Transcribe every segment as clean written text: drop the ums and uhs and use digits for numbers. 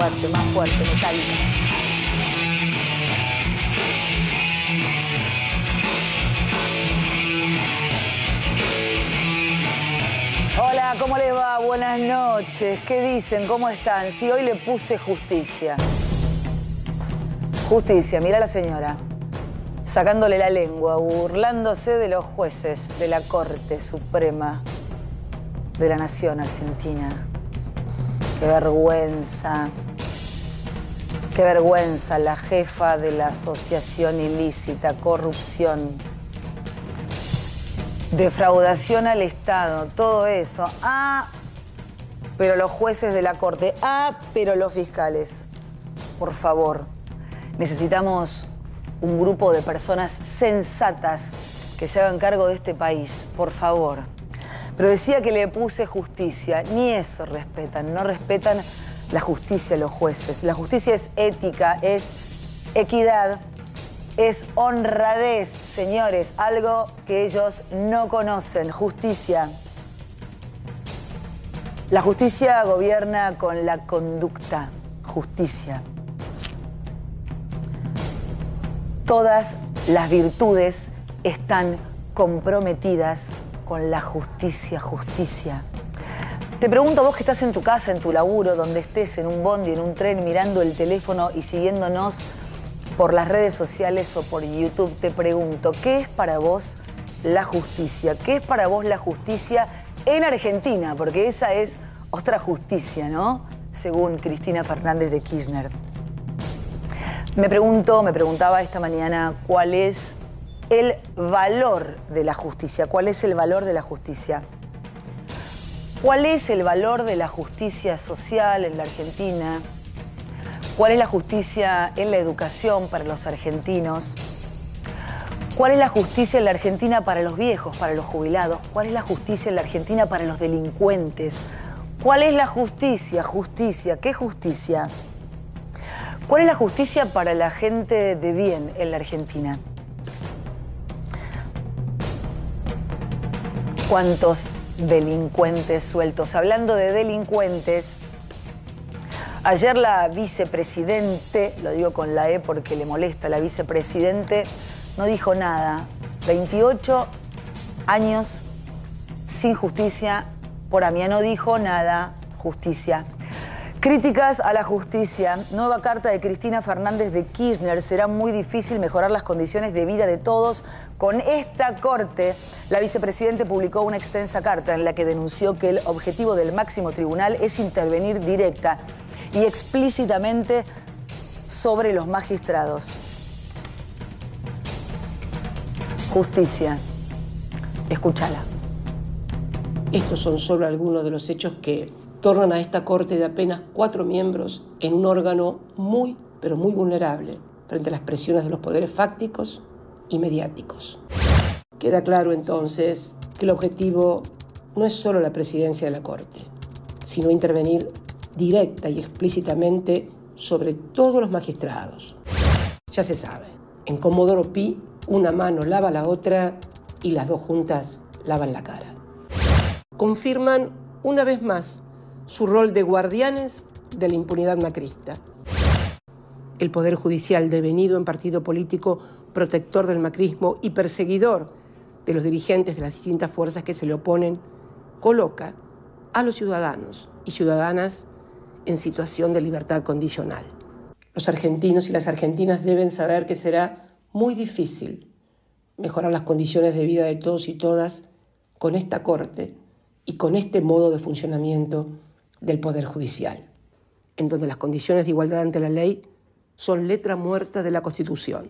fuerte, metálica. Hola, ¿cómo les va? Buenas noches. ¿Qué dicen? ¿Cómo están? Sí, hoy le puse justicia. Justicia, mira a la señora. Sacándole la lengua, burlándose de los jueces de la Corte Suprema de la Nación Argentina. Qué vergüenza. Qué vergüenza, la jefa de la asociación ilícita, corrupción, defraudación al Estado, todo eso. Ah, pero los jueces de la Corte. Ah, pero los fiscales. Por favor, necesitamos un grupo de personas sensatas que se hagan cargo de este país, por favor. Pero decía que le puse justicia. Ni eso respetan, no respetan la justicia los jueces. La justicia es ética, es equidad, es honradez, señores. Algo que ellos no conocen, justicia. La justicia gobierna con la conducta, justicia. Todas las virtudes están comprometidas con la justicia, justicia. Te pregunto, vos que estás en tu casa, en tu laburo, donde estés, en un bondi, en un tren, mirando el teléfono y siguiéndonos por las redes sociales o por YouTube, te pregunto, ¿qué es para vos la justicia? ¿Qué es para vos la justicia en Argentina? Porque esa es otra justicia, ¿no? Según Cristina Fernández de Kirchner. Me preguntaba esta mañana cuál es el valor de la justicia. ¿Cuál es el valor de la justicia? ¿Cuál es el valor de la justicia social en la Argentina? ¿Cuál es la justicia en la educación para los argentinos? ¿Cuál es la justicia en la Argentina para los viejos, para los jubilados? ¿Cuál es la justicia en la Argentina para los delincuentes? ¿Cuál es la justicia? Justicia. ¿Qué justicia? ¿Cuál es la justicia para la gente de bien en la Argentina? ¿Cuántos delincuentes sueltos? Hablando de delincuentes, ayer la vicepresidente, lo digo con la E porque le molesta, la vicepresidente no dijo nada. 28 años sin justicia por Amia, no dijo nada, justicia. Críticas a la justicia. Nueva carta de Cristina Fernández de Kirchner. Será muy difícil mejorar las condiciones de vida de todos con esta Corte. La vicepresidenta publicó una extensa carta en la que denunció que el objetivo del máximo tribunal es intervenir directa y explícitamente sobre los magistrados. Justicia. Escúchala. Estos son solo algunos de los hechos que tornan a esta Corte de apenas 4 miembros en un órgano muy, pero muy vulnerable frente a las presiones de los poderes fácticos y mediáticos. Queda claro entonces que el objetivo no es solo la presidencia de la Corte, sino intervenir directa y explícitamente sobre todos los magistrados. Ya se sabe, en Comodoro Pi una mano lava la otra y las dos juntas lavan la cara. Confirman una vez más su rol de guardianes de la impunidad macrista. El Poder Judicial, devenido en partido político protector del macrismo y perseguidor de los dirigentes de las distintas fuerzas que se le oponen, coloca a los ciudadanos y ciudadanas en situación de libertad condicional. Los argentinos y las argentinas deben saber que será muy difícil mejorar las condiciones de vida de todos y todas con esta Corte y con este modo de funcionamiento del Poder Judicial, en donde las condiciones de igualdad ante la ley son letra muerta de la Constitución.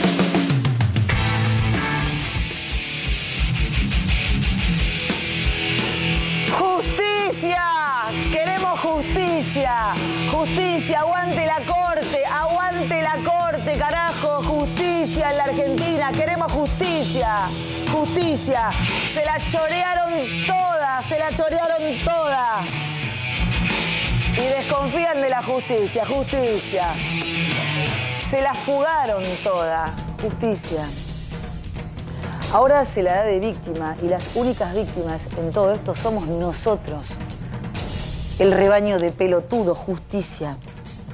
¡Justicia! ¡Queremos justicia! ¡Justicia! ¡Aguante la Corte! ¡Aguante la Corte, carajo! ¡Justicia en la Argentina! ¡Queremos justicia! ¡Justicia! ¡Se la chorearon toda! ¡Se la chorearon toda! Y desconfían de la justicia. ¡Justicia! Se la fugaron toda. ¡Justicia! Ahora se la da de víctima y las únicas víctimas en todo esto somos nosotros. El rebaño de pelotudos, justicia.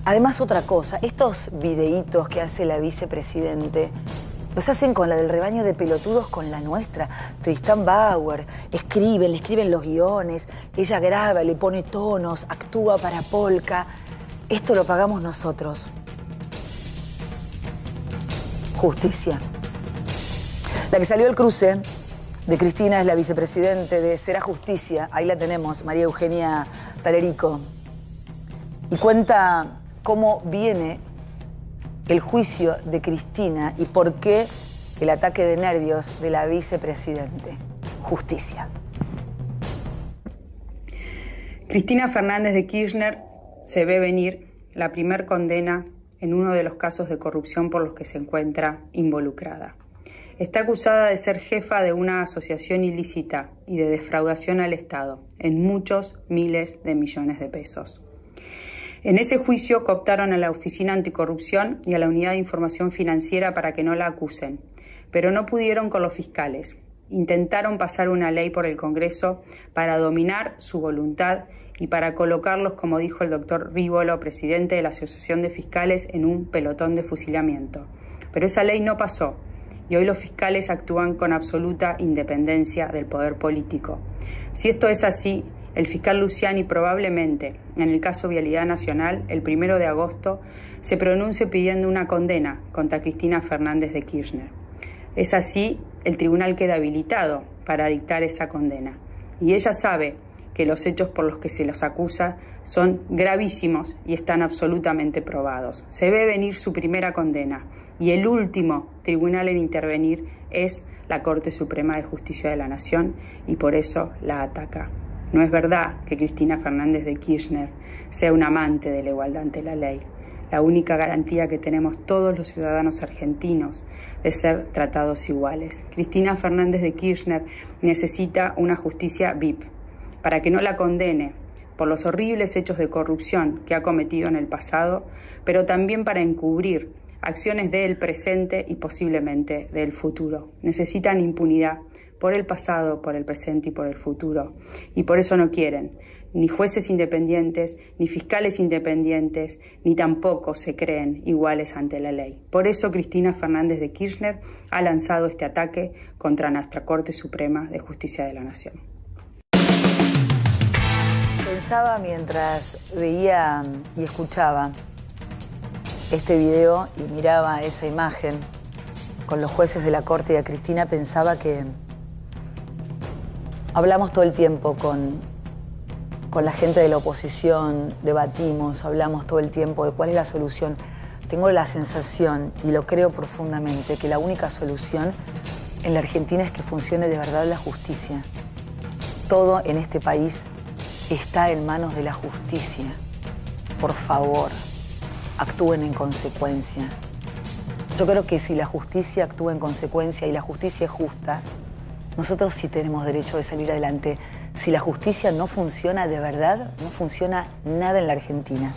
Además, otra cosa, estos videitos que hace la vicepresidente los hacen con la del rebaño de pelotudos con la nuestra. Tristán Bauer, le escriben los guiones, ella graba, le pone tonos, actúa para Polka. Esto lo pagamos nosotros. Justicia. La que salió al cruce de Cristina es la vicepresidente de Será Justicia. Ahí la tenemos, María Eugenia Talerico. Y cuenta cómo viene el juicio de Cristina y por qué el ataque de nervios de la vicepresidente. Justicia. Cristina Fernández de Kirchner se ve venir la primer condena en uno de los casos de corrupción por los que se encuentra involucrada. Está acusada de ser jefa de una asociación ilícita y de defraudación al Estado en muchos miles de millones de pesos. En ese juicio cooptaron a la Oficina Anticorrupción y a la Unidad de Información Financiera para que no la acusen, pero no pudieron con los fiscales. Intentaron pasar una ley por el Congreso para dominar su voluntad y para colocarlos, como dijo el doctor Rívolo, presidente de la Asociación de Fiscales, en un pelotón de fusilamiento. Pero esa ley no pasó y hoy los fiscales actúan con absoluta independencia del poder político. Si esto es así, el fiscal Luciani probablemente, en el caso Vialidad Nacional, el 1 de agosto, se pronuncie pidiendo una condena contra Cristina Fernández de Kirchner. Es así, el tribunal queda habilitado para dictar esa condena. Y ella sabe que los hechos por los que se los acusa son gravísimos y están absolutamente probados. Se ve venir su primera condena y el último tribunal en intervenir es la Corte Suprema de Justicia de la Nación y por eso la ataca. No es verdad que Cristina Fernández de Kirchner sea un amante de la igualdad ante la ley. La única garantía que tenemos todos los ciudadanos argentinos de ser tratados iguales. Cristina Fernández de Kirchner necesita una justicia VIP para que no la condene por los horribles hechos de corrupción que ha cometido en el pasado, pero también para encubrir acciones del presente y posiblemente del futuro. Necesitan impunidad por el pasado, por el presente y por el futuro. Y por eso no quieren ni jueces independientes, ni fiscales independientes, ni tampoco se creen iguales ante la ley. Por eso Cristina Fernández de Kirchner ha lanzado este ataque contra nuestra Corte Suprema de Justicia de la Nación. Pensaba mientras veía y escuchaba este video y miraba esa imagen con los jueces de la Corte y a Cristina, pensaba que hablamos todo el tiempo con la gente de la oposición, debatimos, hablamos todo el tiempo de cuál es la solución. Tengo la sensación, y lo creo profundamente, que la única solución en la Argentina es que funcione de verdad la justicia. Todo en este país está en manos de la justicia. Por favor, actúen en consecuencia. Yo creo que si la justicia actúa en consecuencia y la justicia es justa, nosotros sí tenemos derecho de salir adelante. Si la justicia no funciona de verdad, no funciona nada en la Argentina.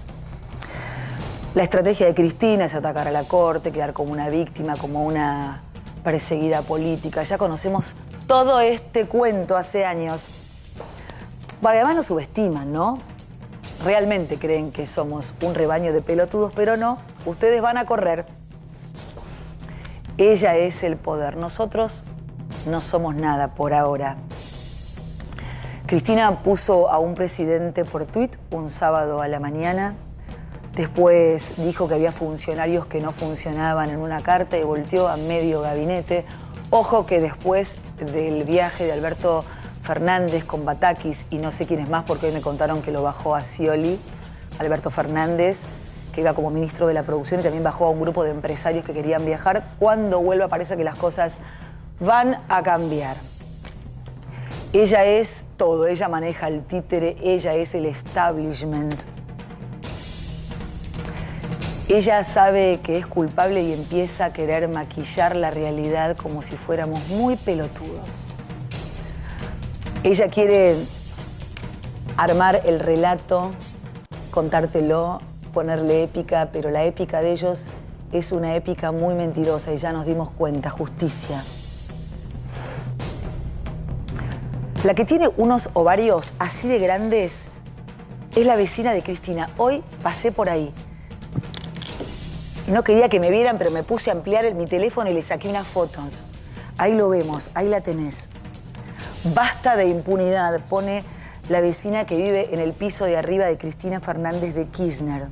La estrategia de Cristina es atacar a la Corte, quedar como una víctima, como una perseguida política. Ya conocemos todo este cuento hace años. Bueno, además nos subestiman, ¿no? Realmente creen que somos un rebaño de pelotudos, pero no. Ustedes van a correr. Ella es el poder. Nosotros no somos nada por ahora. Cristina puso a un presidente por tuit un sábado a la mañana. Después dijo que había funcionarios que no funcionaban en una carta y volteó a medio gabinete. Ojo que después del viaje de Alberto Fernández con Batakis y no sé quién es más, porque hoy me contaron que lo bajó a Scioli, Alberto Fernández, que iba como ministro de la producción, y también bajó a un grupo de empresarios que querían viajar. Cuando vuelva parece que las cosas van a cambiar. Ella es todo, ella maneja el títere, ella es el establishment. Ella sabe que es culpable y empieza a querer maquillar la realidad como si fuéramos muy pelotudos. Ella quiere armar el relato, contártelo, ponerle épica, pero la épica de ellos es una épica muy mentirosa y ya nos dimos cuenta. Justicia. La que tiene unos ovarios así de grandes es la vecina de Cristina. Hoy pasé por ahí. Y no quería que me vieran, pero me puse a ampliar mi teléfono y le saqué unas fotos. Ahí lo vemos, ahí la tenés. Basta de impunidad, pone la vecina que vive en el piso de arriba de Cristina Fernández de Kirchner.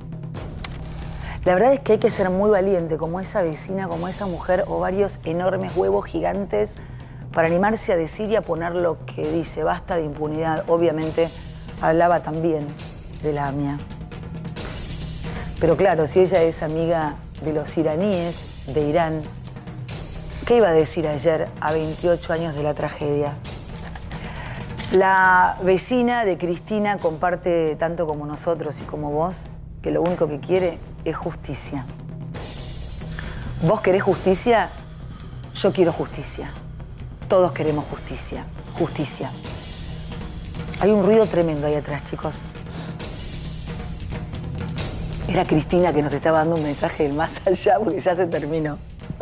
La verdad es que hay que ser muy valiente, como esa vecina, como esa mujer, o varios enormes huevos gigantes, para animarse a decir y a poner lo que dice. Basta de impunidad. Obviamente hablaba también de la AMIA. Pero claro, si ella es amiga de los iraníes, de Irán, ¿qué iba a decir ayer a 28 años de la tragedia? La vecina de Cristina comparte tanto como nosotros y como vos, que lo único que quiere es justicia. ¿Vos querés justicia? Yo quiero justicia. Todos queremos justicia. Justicia. Hay un ruido tremendo ahí atrás, chicos. Era Cristina que nos estaba dando un mensaje del más allá porque ya se terminó.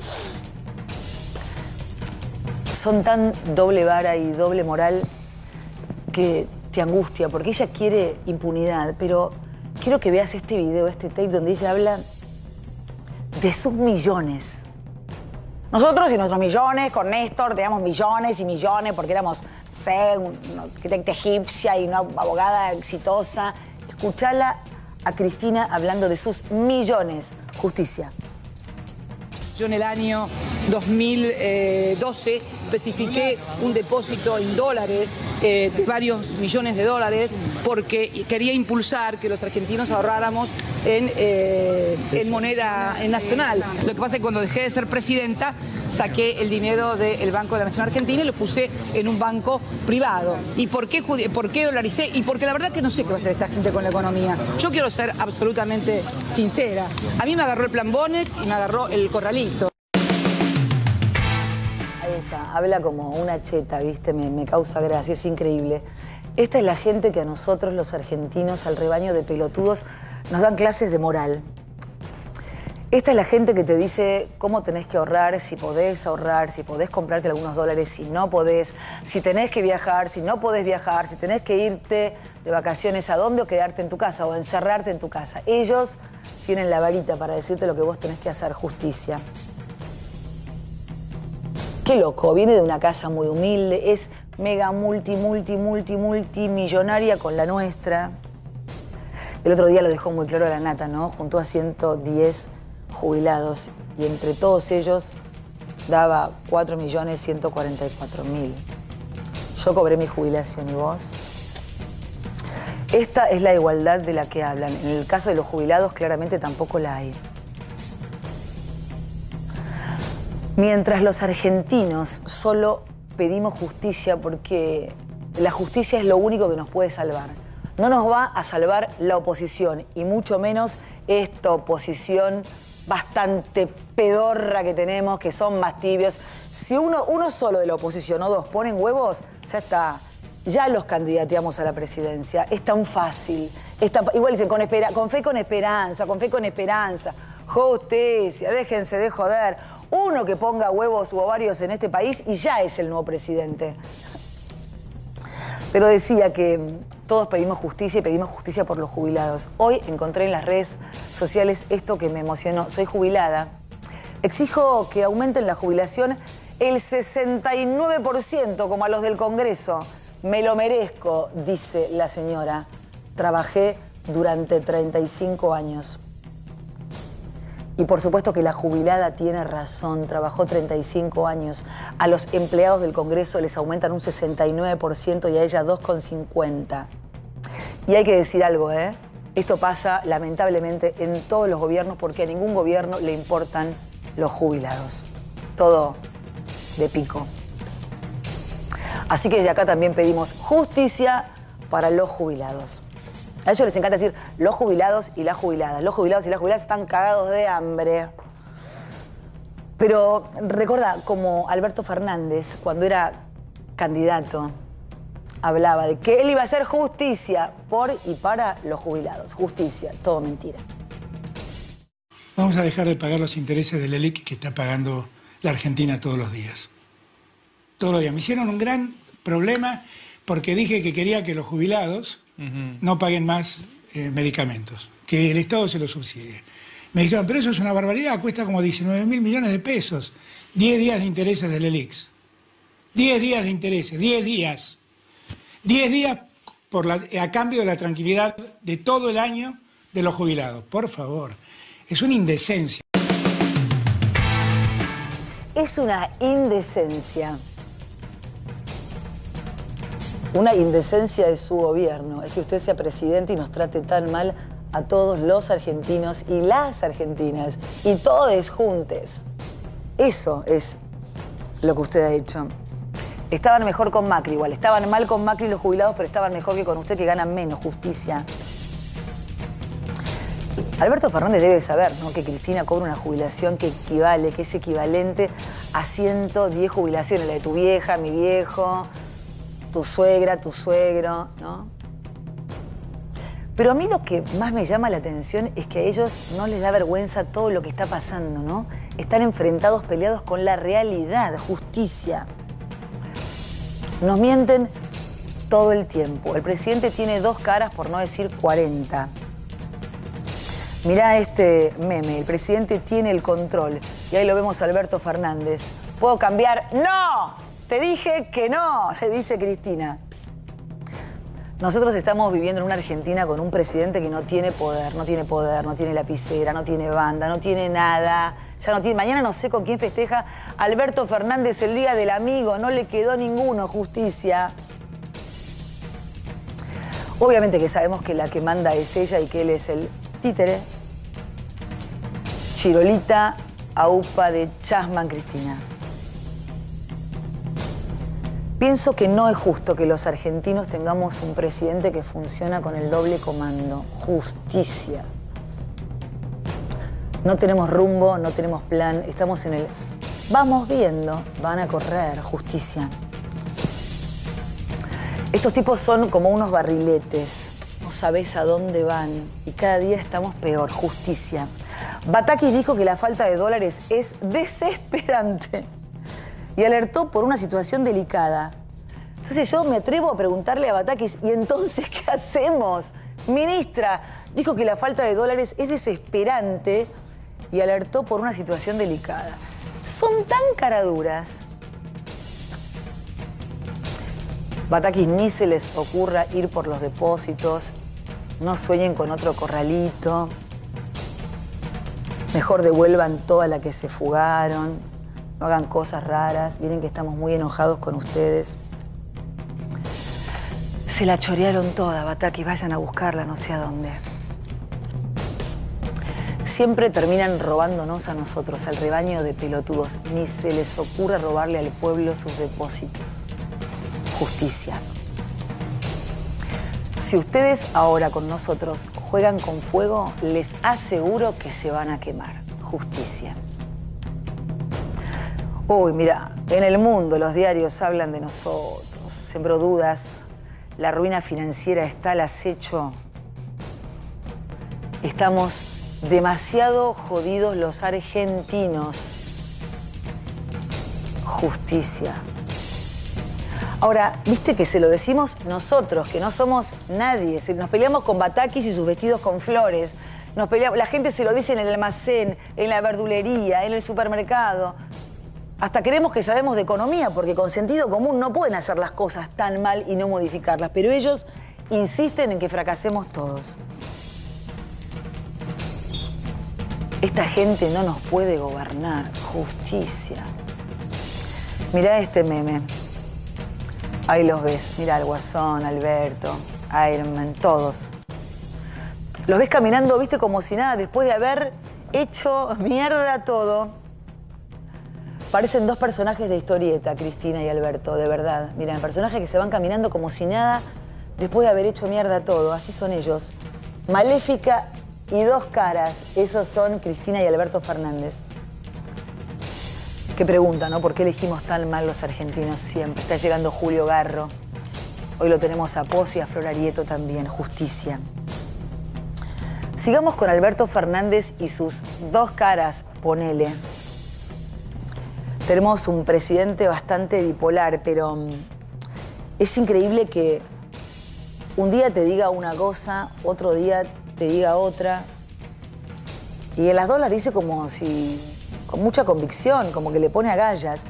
Son tan doble vara y doble moral que te angustia, porque ella quiere impunidad, pero quiero que veas este video, este tape, donde ella habla de sus millones. Nosotros y nuestros millones, con Néstor, teníamos millones y millones porque éramos, no sé, una arquitecta egipcia y una abogada exitosa. Escuchala a Cristina hablando de sus millones. Justicia. Yo en el año 2012 especifiqué un depósito en dólares de varios millones de dólares porque quería impulsar que los argentinos ahorráramos en moneda nacional. Lo que pasa es que cuando dejé de ser presidenta saqué el dinero del Banco de la Nación Argentina y lo puse en un banco privado. ¿Y por qué dolaricé? Y porque la verdad que no sé qué va a hacer esta gente con la economía. Yo quiero ser absolutamente sincera. A mí me agarró el plan Bonex y me agarró el corralito. Ahí está, habla como una cheta, ¿viste? Me causa gracia, es increíble. Esta es la gente que a nosotros, los argentinos, al rebaño de pelotudos, nos dan clases de moral. Esta es la gente que te dice cómo tenés que ahorrar, si podés comprarte algunos dólares, si no podés, si tenés que viajar, si no podés viajar, si tenés que irte de vacaciones a dónde o quedarte en tu casa o encerrarte en tu casa. Ellos tienen la varita para decirte lo que vos tenés que hacer, justicia. Qué loco, viene de una casa muy humilde, es mega multimillonaria con la nuestra. El otro día lo dejó muy claro la Nata, ¿no? Juntó a 110 jubilados y entre todos ellos daba 4.144.000. Yo cobré mi jubilación, ¿y vos? Esta es la igualdad de la que hablan. En el caso de los jubilados, claramente tampoco la hay. Mientras los argentinos solo pedimos justicia porque la justicia es lo único que nos puede salvar. No nos va a salvar la oposición y mucho menos esta oposición bastante pedorra que tenemos, que son más tibios. Si uno solo de la oposición o dos ponen huevos, ya está. Ya los candidateamos a la presidencia. Es tan fácil. Igual dicen con fe con esperanza, con fe con esperanza. Justicia, déjense de joder. Uno que ponga huevos u ovarios en este país y ya es el nuevo presidente. Pero decía que todos pedimos justicia y pedimos justicia por los jubilados. Hoy encontré en las redes sociales esto que me emocionó. Soy jubilada. Exijo que aumenten la jubilación el 69%, como a los del Congreso. Me lo merezco, dice la señora. Trabajé durante 35 años. Y por supuesto que la jubilada tiene razón, trabajó 35 años. A los empleados del Congreso les aumentan un 69% y a ella 2,50%. Y hay que decir algo, ¿eh? Esto pasa lamentablemente en todos los gobiernos porque a ningún gobierno le importan los jubilados. Todo de pico. Así que desde acá también pedimos justicia para los jubilados. A ellos les encanta decir los jubilados y las jubiladas. Los jubilados y las jubiladas están cagados de hambre. Pero recuerda como Alberto Fernández, cuando era candidato, hablaba de que él iba a hacer justicia por y para los jubilados. Justicia, todo mentira. Vamos a dejar de pagar los intereses del ELIC que está pagando la Argentina todos los días. Todos los días. Me hicieron un gran problema porque dije que quería que los jubilados no paguen más medicamentos, que el Estado se los subsidie. Me dijeron, pero eso es una barbaridad, cuesta como 19.000 millones de pesos. 10 días de intereses del ELIX. 10 días de intereses, 10 días. 10 días a cambio de la tranquilidad de todo el año de los jubilados. Por favor, es una indecencia. Es una indecencia. Una indecencia de su gobierno. Es que usted sea presidente y nos trate tan mal a todos los argentinos y las argentinas. Y todos juntos. Eso es lo que usted ha hecho. Estaban mejor con Macri igual. Estaban mal con Macri los jubilados, pero estaban mejor que con usted, que ganan menos. Justicia. Alberto Fernández debe saber, ¿no?, que Cristina cobra una jubilación que equivale, que es equivalente a 110 jubilaciones. La de tu vieja, mi viejo, tu suegra, tu suegro, ¿no? Pero a mí lo que más me llama la atención es que a ellos no les da vergüenza todo lo que está pasando, ¿no? Están enfrentados, peleados con la realidad, justicia. Nos mienten todo el tiempo. El presidente tiene 2 caras, por no decir 40. Mirá este meme, el presidente tiene el control. Y ahí lo vemos a Alberto Fernández. ¿Puedo cambiar? ¡No! Te dije que no, le dice Cristina. Nosotros estamos viviendo en una Argentina con un presidente que no tiene poder, no tiene lapicera, no tiene banda, no tiene nada. Ya no tiene. Mañana no sé con quién festeja Alberto Fernández el Día del Amigo, no le quedó ninguno, justicia. Obviamente que sabemos que la que manda es ella y que él es el títere. Chirolita, aupa de Chasman, Cristina. Pienso que no es justo que los argentinos tengamos un presidente que funciona con el doble comando. Justicia. No tenemos rumbo, no tenemos plan, estamos en el... Vamos viendo, van a correr, justicia. Estos tipos son como unos barriletes, no sabés a dónde van y cada día estamos peor, justicia. Batakis dijo que la falta de dólares es desesperante y alertó por una situación delicada. Entonces yo me atrevo a preguntarle a Batakis, ¿y entonces qué hacemos? Ministra, dijo que la falta de dólares es desesperante y alertó por una situación delicada. Son tan caraduras. Batakis, ni se les ocurra ir por los depósitos, no sueñen con otro corralito, mejor devuelvan toda la que se fugaron, no hagan cosas raras, miren que estamos muy enojados con ustedes. Se la chorearon toda, Batakis, vayan a buscarla no sé a dónde. Siempre terminan robándonos a nosotros, al rebaño de pelotudos. Ni se les ocurra robarle al pueblo sus depósitos. Justicia. Si ustedes ahora con nosotros juegan con fuego, les aseguro que se van a quemar. Justicia. Uy, mira, en el mundo los diarios hablan de nosotros. Sembró dudas. La ruina financiera está al acecho. Estamos demasiado jodidos los argentinos. Justicia. Ahora, viste que se lo decimos nosotros, que no somos nadie. Nos peleamos con Batakis y sus vestidos con flores. Nos peleamos, la gente se lo dice en el almacén, en la verdulería, en el supermercado. Hasta creemos que sabemos de economía, porque con sentido común no pueden hacer las cosas tan mal y no modificarlas. Pero ellos insisten en que fracasemos todos. Esta gente no nos puede gobernar. Justicia. Mirá este meme. Ahí los ves. Mirá al Guasón, Alberto, Iron Man, todos. Los ves caminando, viste, como si nada, después de haber hecho mierda todo. Parecen 2 personajes de historieta, Cristina y Alberto, de verdad. Miren, personajes que se van caminando como si nada después de haber hecho mierda todo. Así son ellos. Maléfica y 2 caras. Esos son Cristina y Alberto Fernández. Qué pregunta, ¿no? ¿Por qué elegimos tan mal los argentinos siempre? Está llegando Julio Garro. Hoy lo tenemos a Pos y a Flor Arieto también. Justicia. Sigamos con Alberto Fernández y sus 2 caras, ponele. Tenemos un presidente bastante bipolar, pero es increíble que un día te diga una cosa, otro día te diga otra. Y en las dos las dice como si, con mucha convicción, como que le pone agallas.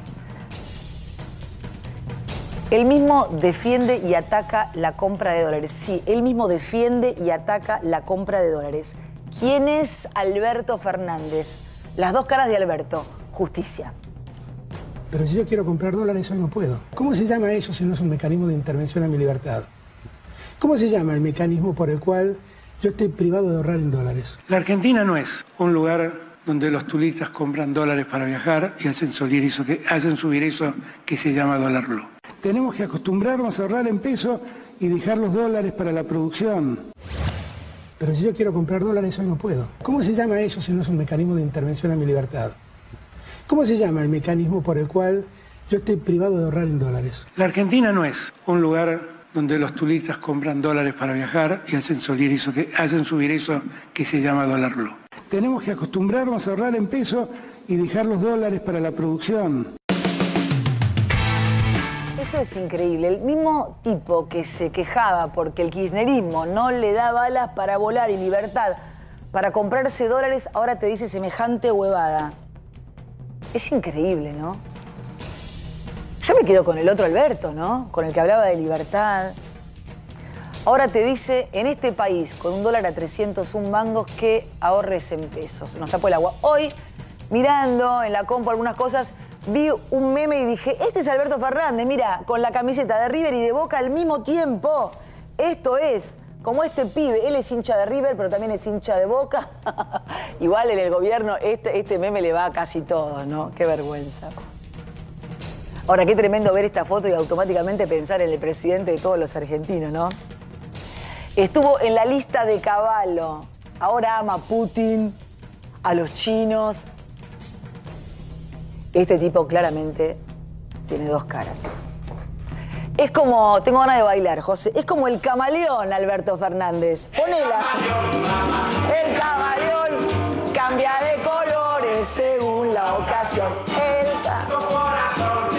Él mismo defiende y ataca la compra de dólares. Sí, él mismo defiende y ataca la compra de dólares. ¿Quién es Alberto Fernández? Las dos caras de Alberto. Justicia. Pero si yo quiero comprar dólares, hoy no puedo. ¿Cómo se llama eso si no es un mecanismo de intervención a mi libertad? ¿Cómo se llama el mecanismo por el cual yo estoy privado de ahorrar en dólares? La Argentina no es un lugar donde los turistas compran dólares para viajar y hacen subir eso que se llama dólar blue. Tenemos que acostumbrarnos a ahorrar en pesos y dejar los dólares para la producción. Pero si yo quiero comprar dólares, hoy no puedo. ¿Cómo se llama eso si no es un mecanismo de intervención a mi libertad? ¿Cómo se llama el mecanismo por el cual yo estoy privado de ahorrar en dólares? La Argentina no es un lugar donde los turistas compran dólares para viajar y hacen subir eso que se llama dólar blue. Tenemos que acostumbrarnos a ahorrar en pesos y dejar los dólares para la producción. Esto es increíble. El mismo tipo que se quejaba porque el kirchnerismo no le da balas para volar y libertad para comprarse dólares, ahora te dice semejante huevada. Es increíble, ¿no? Yo me quedo con el otro Alberto, ¿no? Con el que hablaba de libertad. Ahora te dice, en este país, con un dólar a 301 mangos, que ahorres en pesos. Nos tapó el agua. Hoy, mirando en la compu algunas cosas, vi un meme y dije, este es Alberto Fernández, mira, con la camiseta de River y de Boca al mismo tiempo. Esto es, como este pibe, él es hincha de River, pero también es hincha de Boca. Igual en el gobierno este meme le va a casi todo, ¿no? Qué vergüenza. Ahora, qué tremendo ver esta foto y automáticamente pensar en el presidente de todos los argentinos, ¿no? Estuvo en la lista de Cavallo. Ahora ama a Putin, a los chinos. Este tipo claramente tiene dos caras. Es como, tengo ganas de bailar, José, es como el camaleón, Alberto Fernández. Ponela. El camaleón cambia de colores según la ocasión. El corazón,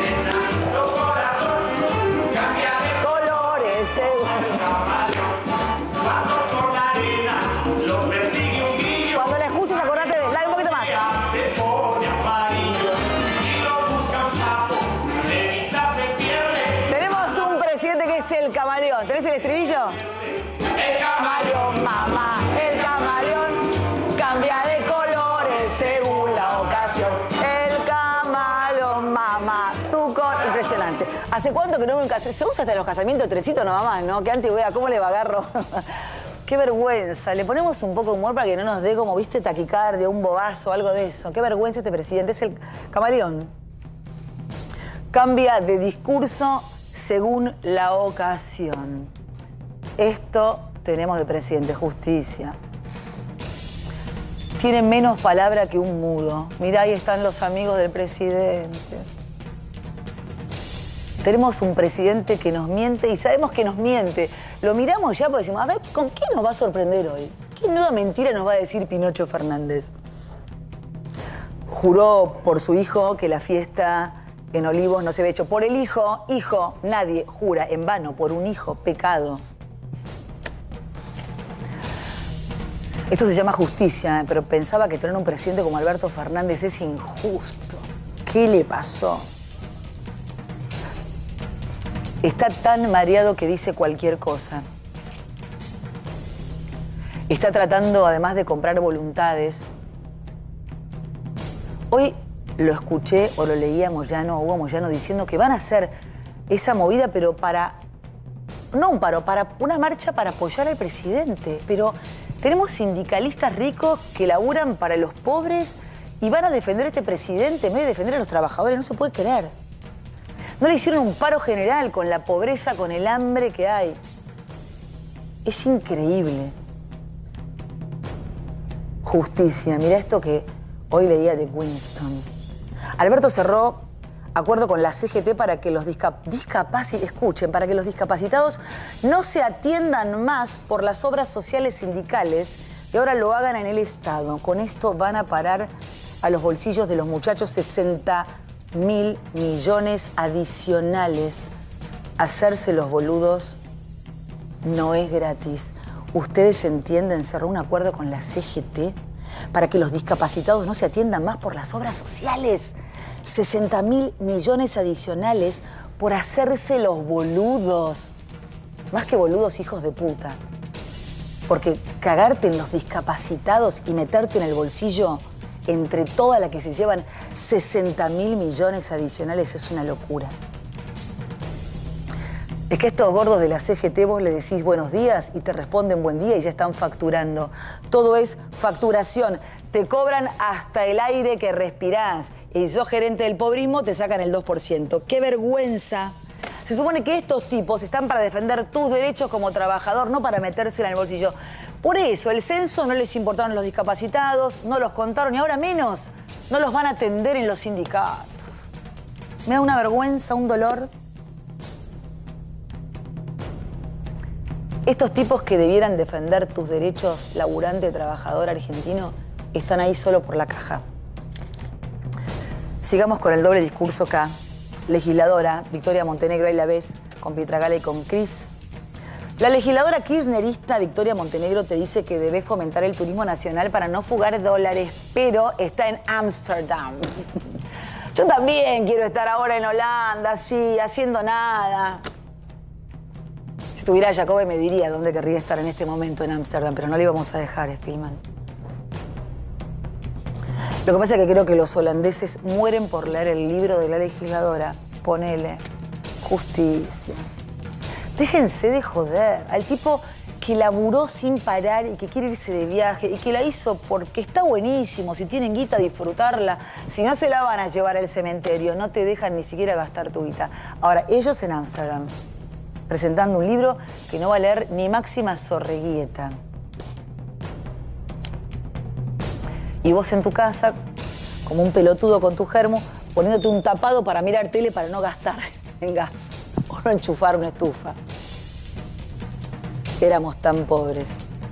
cambia de colores según el camaleón. Cuando por la arena lo persigue un guillo. Cuando la escuches, acordate de dale un poquito más. Se pone amarillo y lo busca un sapo. De vista se pierde. Tenemos un presidente que es el camaleón. ¿Tenés el estribillo? El camaleón, mamá, el camaleón cambia de colores según la ocasión. El camaleón, mamá, impresionante. ¿Hace cuánto que no veo un casamiento? Se usa hasta en los casamientos trencito, no mamá, ¿no? Que antes, vea, ¿cómo le va agarro? Qué vergüenza. Le ponemos un poco de humor para que no nos dé como, viste, taquicardia, un bobazo, algo de eso. Qué vergüenza este presidente. Es el camaleón. Cambia de discurso según la ocasión. Esto tenemos de presidente, justicia. Tiene menos palabra que un mudo. Mirá, ahí están los amigos del presidente. Tenemos un presidente que nos miente y sabemos que nos miente. Lo miramos ya porque decimos, a ver, ¿con qué nos va a sorprender hoy? ¿Qué nueva mentira nos va a decir Pinocho Fernández? Juró por su hijo que la fiesta en Olivos no se había hecho. Por el hijo, nadie jura en vano por un hijo, pecado. Esto se llama justicia, pero pensaba que tener un presidente como Alberto Fernández es injusto. ¿Qué le pasó? Está tan mareado que dice cualquier cosa. Está tratando, además de comprar voluntades. Hoy lo escuché o lo leía Hugo Moyano diciendo que van a hacer esa movida, pero para... No un paro, para una marcha para apoyar al presidente. Pero tenemos sindicalistas ricos que laburan para los pobres y van a defender a este presidente en vez de defender a los trabajadores. No se puede creer. No le hicieron un paro general con la pobreza, con el hambre que hay. Es increíble. Justicia. Mirá esto que hoy leía de Winston. Alberto cerró acuerdo con la CGT para que los para que los discapacitados no se atiendan más por las obras sociales sindicales y ahora lo hagan en el Estado. Con esto van a parar a los bolsillos de los muchachos 60.000 millones adicionales. Hacerse los boludos no es gratis. ¿Ustedes entienden? Cerró un acuerdo con la CGT para que los discapacitados no se atiendan más por las obras sociales. 60.000 millones adicionales por hacerse los boludos. Más que boludos, hijos de puta. Porque cagarte en los discapacitados y meterte en el bolsillo entre toda la que se llevan 60.000 millones adicionales es una locura. Es que a estos gordos de la CGT vos le decís buenos días y te responden buen día y ya están facturando. Todo es facturación. Te cobran hasta el aire que respirás. Y si sos gerente del pobrismo, te sacan el 2%. ¡Qué vergüenza! Se supone que estos tipos están para defender tus derechos como trabajador, no para meterse en el bolsillo. Por eso, el censo no les importaron los discapacitados, no los contaron y ahora menos no los van a atender en los sindicatos. Me da una vergüenza, un dolor. Estos tipos que debieran defender tus derechos laburante, trabajador argentino, están ahí solo por la caja. Sigamos con el doble discurso acá. Legisladora Victoria Montenegro, ahí la ves, con Pietragala y con Cris. La legisladora kirchnerista Victoria Montenegro te dice que debe fomentar el turismo nacional para no fugar dólares, pero está en Ámsterdam. Yo también quiero estar ahora en Holanda, así, haciendo nada. Si tuviera Jacobe me diría dónde querría estar en este momento en Ámsterdam, pero no le íbamos a dejar, Spillman. Lo que pasa es que creo que los holandeses mueren por leer el libro de la legisladora. Ponele justicia. Déjense de joder. Al tipo que laburó sin parar y que quiere irse de viaje y que la hizo porque está buenísimo. Si tienen guita, disfrutarla. Si no, se la van a llevar al cementerio. No te dejan ni siquiera gastar tu guita. Ahora, ellos en Ámsterdam, presentando un libro que no va a leer ni Máxima Zorreguieta. Y vos en tu casa, como un pelotudo con tu germo, poniéndote un tapado para mirar tele para no gastar en gas o no enchufar una estufa. Éramos tan pobres.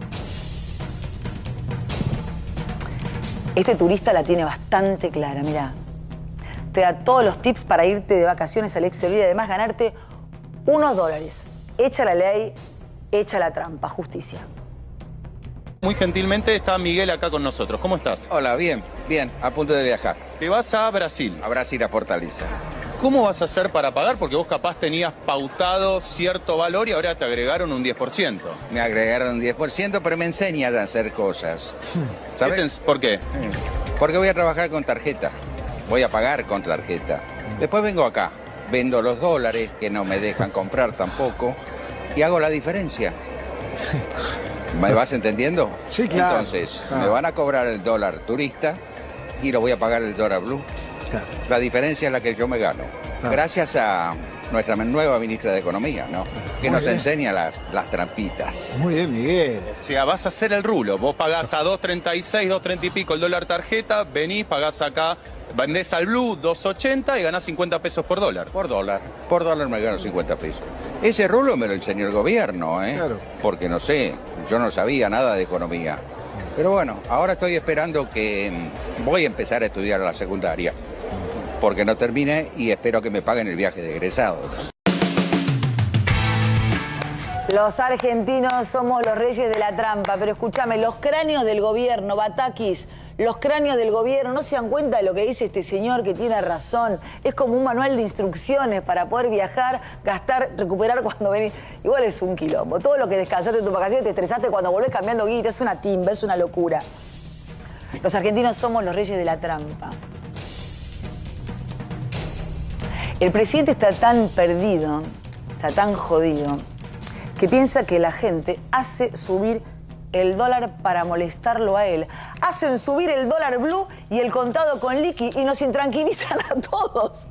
Este turista la tiene bastante clara, mirá. Te da todos los tips para irte de vacaciones al exterior y además ganarte unos dólares. Echa la ley, echa la trampa, justicia. Muy gentilmente está Miguel acá con nosotros. ¿Cómo estás? Hola, bien, a punto de viajar. Te vas a Brasil. A Brasil, a Fortaleza. ¿Cómo vas a hacer para pagar? Porque vos capaz tenías pautado cierto valor y ahora te agregaron un 10%. Me agregaron un 10%, pero me enseñan a hacer cosas. ¿Sabes? ¿Por qué? Porque voy a trabajar con tarjeta. Voy a pagar con tarjeta. Después vengo acá, vendo los dólares, que no me dejan comprar tampoco, y hago la diferencia. ¿Me vas entendiendo? Sí, claro. Entonces, me van a cobrar el dólar turista y lo voy a pagar el dólar blue. Claro. La diferencia es la que yo me gano. Claro. Gracias a nuestra nueva ministra de Economía, ¿no? Que nos enseña las trampitas. Muy bien, Miguel. O sea, vas a hacer el rulo. Vos pagás a 2.36, 2.30 y pico el dólar tarjeta, venís, pagás acá, vendés al blue 2.80 y ganás 50 pesos por dólar. Por dólar me gano 50 pesos. Ese rulo me lo enseñó el gobierno, ¿eh? Claro. Porque no sé, yo no sabía nada de economía. Pero bueno, ahora estoy esperando que voy a empezar a estudiar la secundaria. Porque no terminé y espero que me paguen el viaje de egresado. Los argentinos somos los reyes de la trampa, pero escúchame, los cráneos del gobierno, Batakis, los cráneos del gobierno, ¿no se dan cuenta de lo que dice este señor que tiene razón? Es como un manual de instrucciones para poder viajar, gastar, recuperar cuando venís. Igual es un quilombo. Todo lo que descansaste en tu vacaciones, te estresaste cuando volvés cambiando guita, es una timba, es una locura. Los argentinos somos los reyes de la trampa. El presidente está tan perdido, está tan jodido, que piensa que la gente hace subir el dólar para molestarlo a él. Hacen subir el dólar blue y el contado con liqui y nos intranquilizan a todos.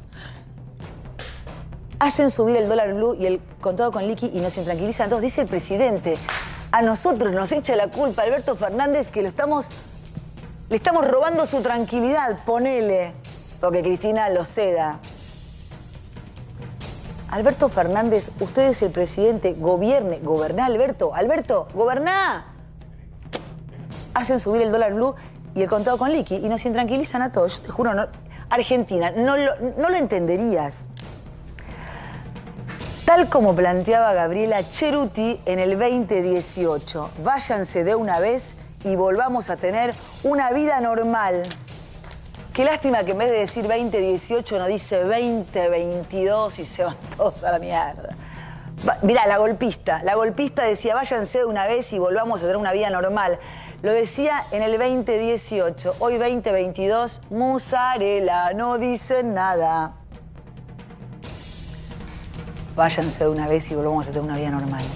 Hacen subir el dólar blue y el contado con liqui y nos intranquilizan a todos. Dice el presidente, a nosotros nos echa la culpa Alberto Fernández que le estamos robando su tranquilidad, ponele, porque Cristina lo ceda. Alberto Fernández, usted es el presidente, goberná, Alberto. Alberto, goberná. Hacen subir el dólar blue y el contado con liqui y nos intranquilizan a todos. Yo te juro, no, Argentina, no lo entenderías. Tal como planteaba Gabriela Cerruti en el 2018, váyanse de una vez y volvamos a tener una vida normal. Qué lástima que en vez de decir 2018 nos dice 2022 y se van todos a la mierda. Mirá, la golpista decía váyanse de una vez y volvamos a tener una vida normal. Lo decía en el 2018, hoy 2022, musarela, no dicen nada. Váyanse de una vez y volvamos a tener una vida normal.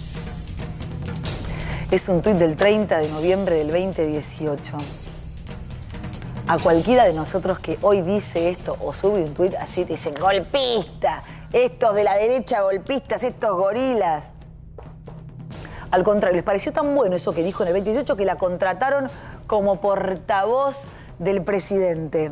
Es un tuit del 30 de noviembre del 2018. A cualquiera de nosotros que hoy dice esto o sube un tuit así, te dicen golpista, estos de la derecha golpistas, estos gorilas. Al contrario, les pareció tan bueno eso que dijo en el 2018 que la contrataron como portavoz del presidente.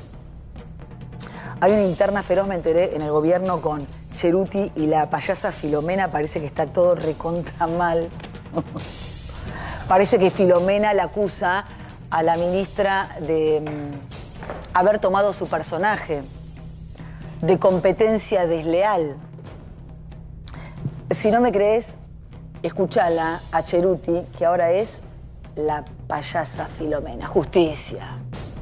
Hay una interna feroz, me enteré, en el gobierno con Ceruti y la payasa Filomena. Parece que está todo recontra mal. Parece que Filomena la acusa a la ministra de haber tomado su personaje, de competencia desleal. Si no me crees, escúchala a Ceruti, que ahora es la payasa Filomena. Justicia.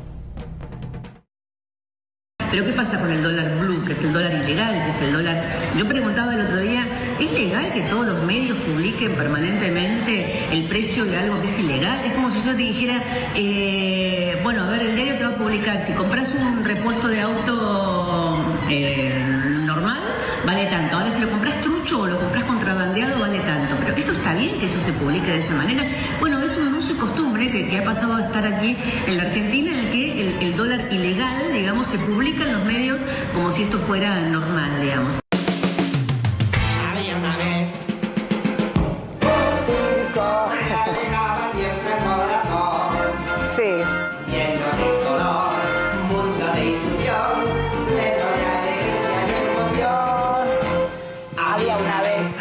Pero ¿qué pasa con el dólar blue, que es el dólar ilegal, que es el dólar...? Yo preguntaba el otro día, ¿es legal que todos los medios publiquen permanentemente el precio de algo que es ilegal? Es como si yo te dijera, bueno, a ver, el diario te va a publicar, si compras un repuesto de auto normal, vale tanto. Ahora, si lo compras trucho o lo compras contrabandeado, vale tanto. Pero ¿eso está bien que eso se publique de esa manera? Bueno, es un uso y costumbre que ha pasado a estar aquí en la Argentina, en el que el dólar ilegal, digamos, se publica en los medios como si esto fuera normal, digamos. Había una vez Circo. que llegaba siempre el corazón, Sí. lleno de color, mundo de ilusión, lleno de alegría y emoción. Había una vez.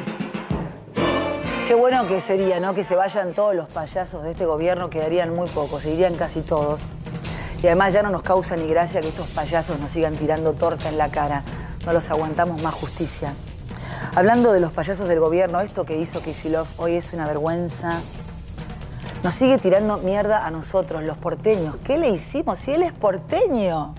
Qué bueno que sería, ¿no? Que se vayan todos los payasos de este gobierno, quedarían muy pocos, se irían casi todos. Y además ya no nos causa ni gracia que estos payasos nos sigan tirando torta en la cara. No los aguantamos más, justicia. Hablando de los payasos del gobierno, esto que hizo Kicillof hoy es una vergüenza. Nos sigue tirando mierda a nosotros, los porteños. ¿Qué le hicimos si él es porteño?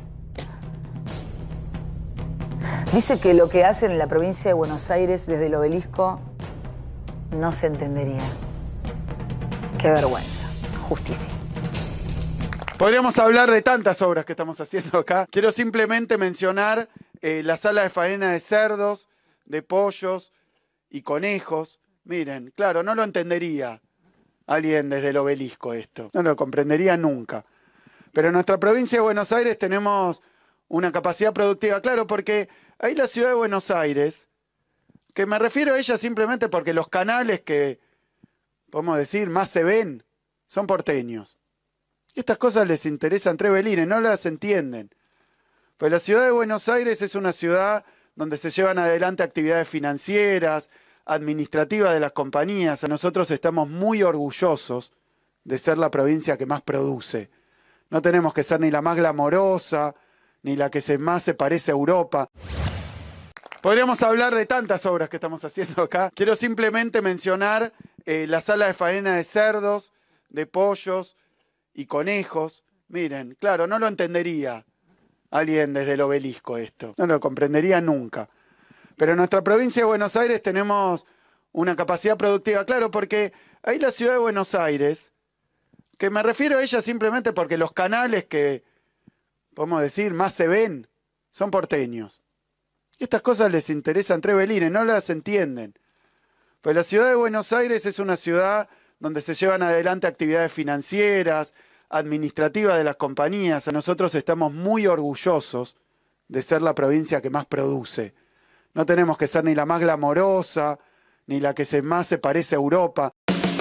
Dice que lo que hacen en la provincia de Buenos Aires desde el Obelisco no se entendería. Qué vergüenza. Justicia. Podríamos hablar de tantas obras que estamos haciendo acá. Quiero simplemente mencionar la sala de faena de cerdos, de pollos y conejos. Miren, claro, no lo entendería alguien desde el Obelisco esto. No lo comprendería nunca. Pero en nuestra provincia de Buenos Aires tenemos una capacidad productiva. Claro, porque ahí la ciudad de Buenos Aires, que me refiero a ella simplemente porque los canales que, podemos decir, más se ven, son porteños. Y estas cosas les interesan tres belines, no las entienden. Pues la ciudad de Buenos Aires es una ciudad donde se llevan adelante actividades financieras, administrativas de las compañías. Nosotros estamos muy orgullosos de ser la provincia que más produce. No tenemos que ser ni la más glamorosa, ni la que más se parece a Europa. Podríamos hablar de tantas obras que estamos haciendo acá. Quiero simplemente mencionar la sala de faena de cerdos, de pollos y conejos. Miren, claro, no lo entendería alguien desde el Obelisco esto. No lo comprendería nunca. Pero en nuestra provincia de Buenos Aires tenemos una capacidad productiva. Claro, porque ahí la ciudad de Buenos Aires, que me refiero a ella simplemente porque los canales que, podemos decir, más se ven, son porteños. Y estas cosas les interesan tres belines, no las entienden. Pues la ciudad de Buenos Aires es una ciudad donde se llevan adelante actividades financieras, administrativas de las compañías. Nosotros estamos muy orgullosos de ser la provincia que más produce. No tenemos que ser ni la más glamorosa, ni la que más se parece a Europa.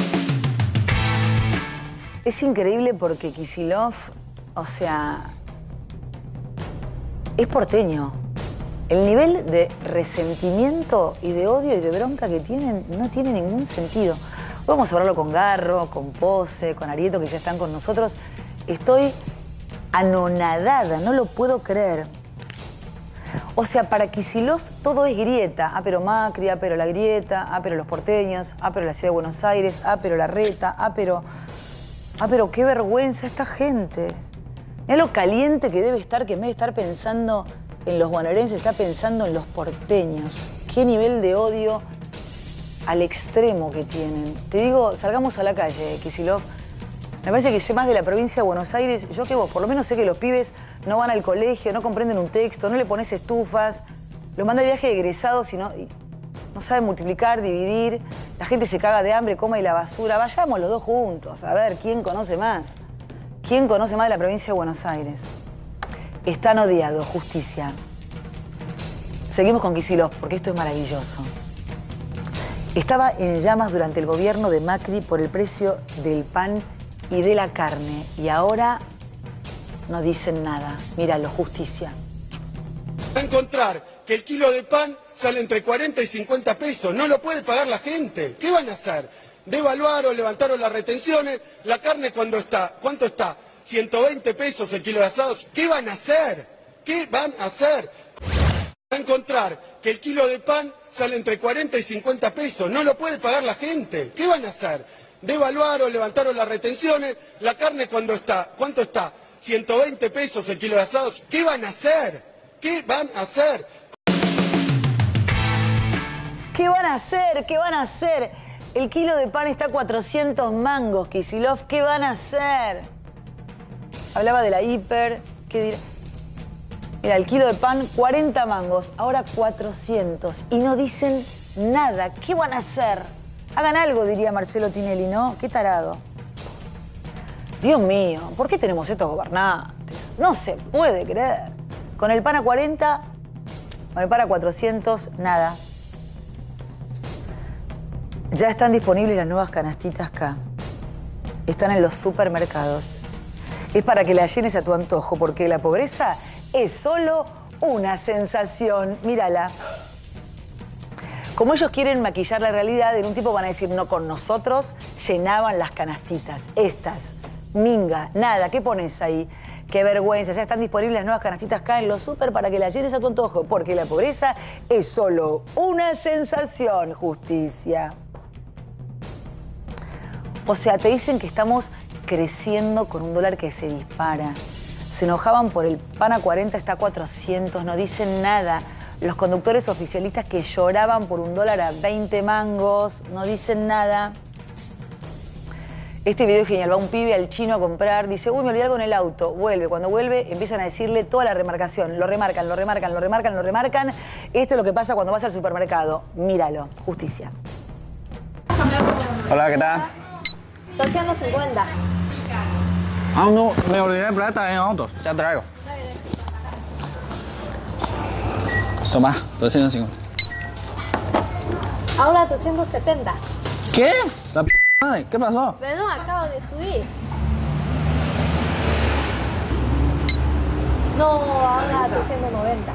Es increíble porque Kicillof, o sea, es porteño. El nivel de resentimiento y de odio y de bronca que tienen no tiene ningún sentido. Vamos a hablarlo con Garro, con Pose, con Arieto, que ya están con nosotros. Estoy anonadada, no lo puedo creer. O sea, para Kicillof todo es grieta. Ah, pero Macri, ah, pero la grieta, ah, pero los porteños, ah, pero la ciudad de Buenos Aires, ah, pero la reta, ah, pero... Ah, pero qué vergüenza esta gente. Mirá lo caliente que debe estar, que en vez de estar pensando en los bonaerenses, está pensando en los porteños. Qué nivel de odio al extremo que tienen. Te digo, salgamos a la calle, Kicillof. Me parece que sé más de la provincia de Buenos Aires. Yo que vos, por lo menos sé que los pibes no van al colegio, no comprenden un texto, no le pones estufas, los manda de viaje de egresados y no saben multiplicar, dividir. La gente se caga de hambre, come la basura. Vayamos los dos juntos, a ver quién conoce más. ¿Quién conoce más de la provincia de Buenos Aires? Están odiados, justicia. Seguimos con Kicillof, porque esto es maravilloso. Estaba en llamas durante el gobierno de Macri por el precio del pan y de la carne. Y ahora no dicen nada. Míralo, justicia. Va a encontrar que el kilo de pan sale entre 40 y 50 pesos. No lo puede pagar la gente. ¿Qué van a hacer? Devaluaron, levantaron las retenciones. La carne ¿cuánto está? 120 pesos el kilo de asados. ¿Qué van a hacer? ¿Qué van a hacer? Va a encontrar que el kilo de pan sale entre 40 y 50 pesos. No lo puede pagar la gente. ¿Qué van a hacer? Devaluaron, levantaron las retenciones. La carne ¿cuánto está? 120 pesos el kilo de asados. ¿Qué van a hacer? ¿Qué van a hacer? ¿Qué van a hacer? ¿Qué van a hacer? El kilo de pan está a 400 mangos, Kicillof. ¿Qué van a hacer? Hablaba de la hiper. ¿Qué dirá? Mira, el kilo de pan, 40 mangos. Ahora 400. Y no dicen nada. ¿Qué van a hacer? Hagan algo, diría Marcelo Tinelli, ¿no? Qué tarado. Dios mío, ¿por qué tenemos estos gobernantes? No se puede creer. Con el pan a 40, con el pan a 400, nada. Ya están disponibles las nuevas canastitas K. Están en los supermercados. Es para que las llenes a tu antojo, porque la pobreza es solo una sensación. Mírala. Como ellos quieren maquillar la realidad, en un tipo van a decir, no, con nosotros llenaban las canastitas. Estas, minga, nada, ¿qué pones ahí? Qué vergüenza, ya están disponibles las nuevas canastitas K en los súper para que las llenes a tu antojo, porque la pobreza es solo una sensación, justicia. O sea, te dicen que estamos creciendo con un dólar que se dispara. Se enojaban por el pan a 40, está a 400, no dicen nada. Los conductores oficialistas que lloraban por un dólar a 20 mangos, no dicen nada. Este video es genial, va un pibe al chino a comprar, dice, uy, me olvidé algo en el auto, vuelve. Cuando vuelve empiezan a decirle toda la remarcación, lo remarcan. Esto es lo que pasa cuando vas al supermercado. Míralo, justicia. Hola, ¿qué tal? 250. Ah, no, me olvidé de plata en autos, ya traigo. Toma, 250. Ahora 270. ¿Qué? La p madre, ¿qué pasó? Perdón, acabo de subir. No, ahora 290.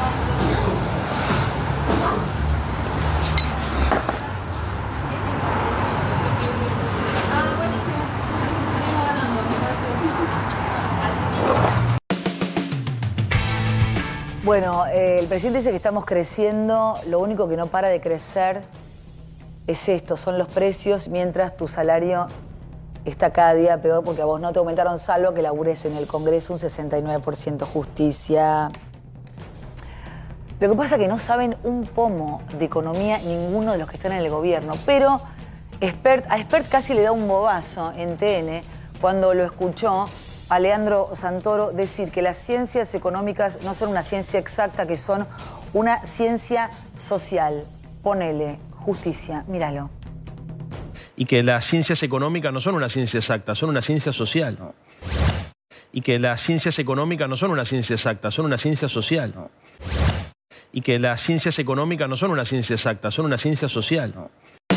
Bueno, el presidente dice que estamos creciendo, lo único que no para de crecer es esto, son los precios, mientras tu salario está cada día peor porque a vos no te aumentaron salvo que labures en el Congreso un 69%, justicia. Lo que pasa es que no saben un pomo de economía ninguno de los que están en el gobierno, pero a Espert casi le da un bobazo en TN cuando lo escuchó a Leandro Santoro decir que las ciencias económicas no son una ciencia exacta, que son una ciencia social. Ponele, justicia, míralo. Y que las ciencias económicas no son una ciencia exacta, son una ciencia social. No. Y que las ciencias económicas no son una ciencia exacta, son una ciencia social. No. Y que las ciencias económicas no son una ciencia exacta, son una ciencia social. No.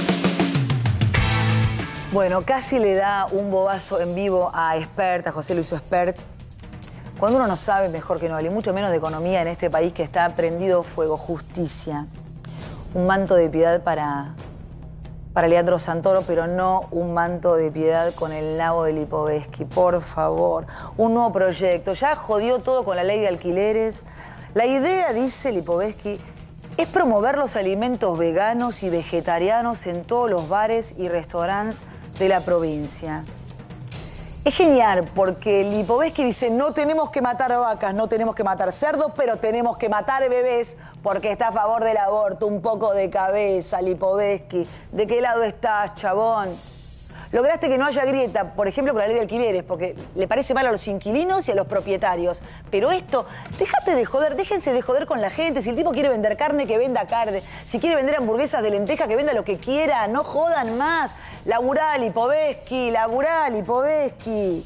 Bueno, casi le da un bobazo en vivo a Espert, a José Luis Espert. Cuando uno no sabe, mejor que no hable, mucho menos de economía en este país que está prendido fuego, justicia. Un manto de piedad para Leandro Santoro, pero no un manto de piedad con el nabo de Lipovetsky, por favor. Un nuevo proyecto, ya jodió todo con la ley de alquileres. La idea, dice Lipovetsky, es promover los alimentos veganos y vegetarianos en todos los bares y restaurantes de la provincia. Es genial porque Lipovetsky dice, no tenemos que matar vacas, no tenemos que matar cerdos, pero tenemos que matar bebés porque está a favor del aborto. Un poco de cabeza, Lipovetsky. ¿De qué lado estás, chabón? Lograste que no haya grieta, por ejemplo, con la ley de alquileres, porque le parece mal a los inquilinos y a los propietarios. Pero esto, déjate de joder, déjense de joder con la gente. Si el tipo quiere vender carne, que venda carne. Si quiere vender hamburguesas de lenteja, que venda lo que quiera. No jodan más. Laburá, Lipovetsky, laburá, Lipovetsky.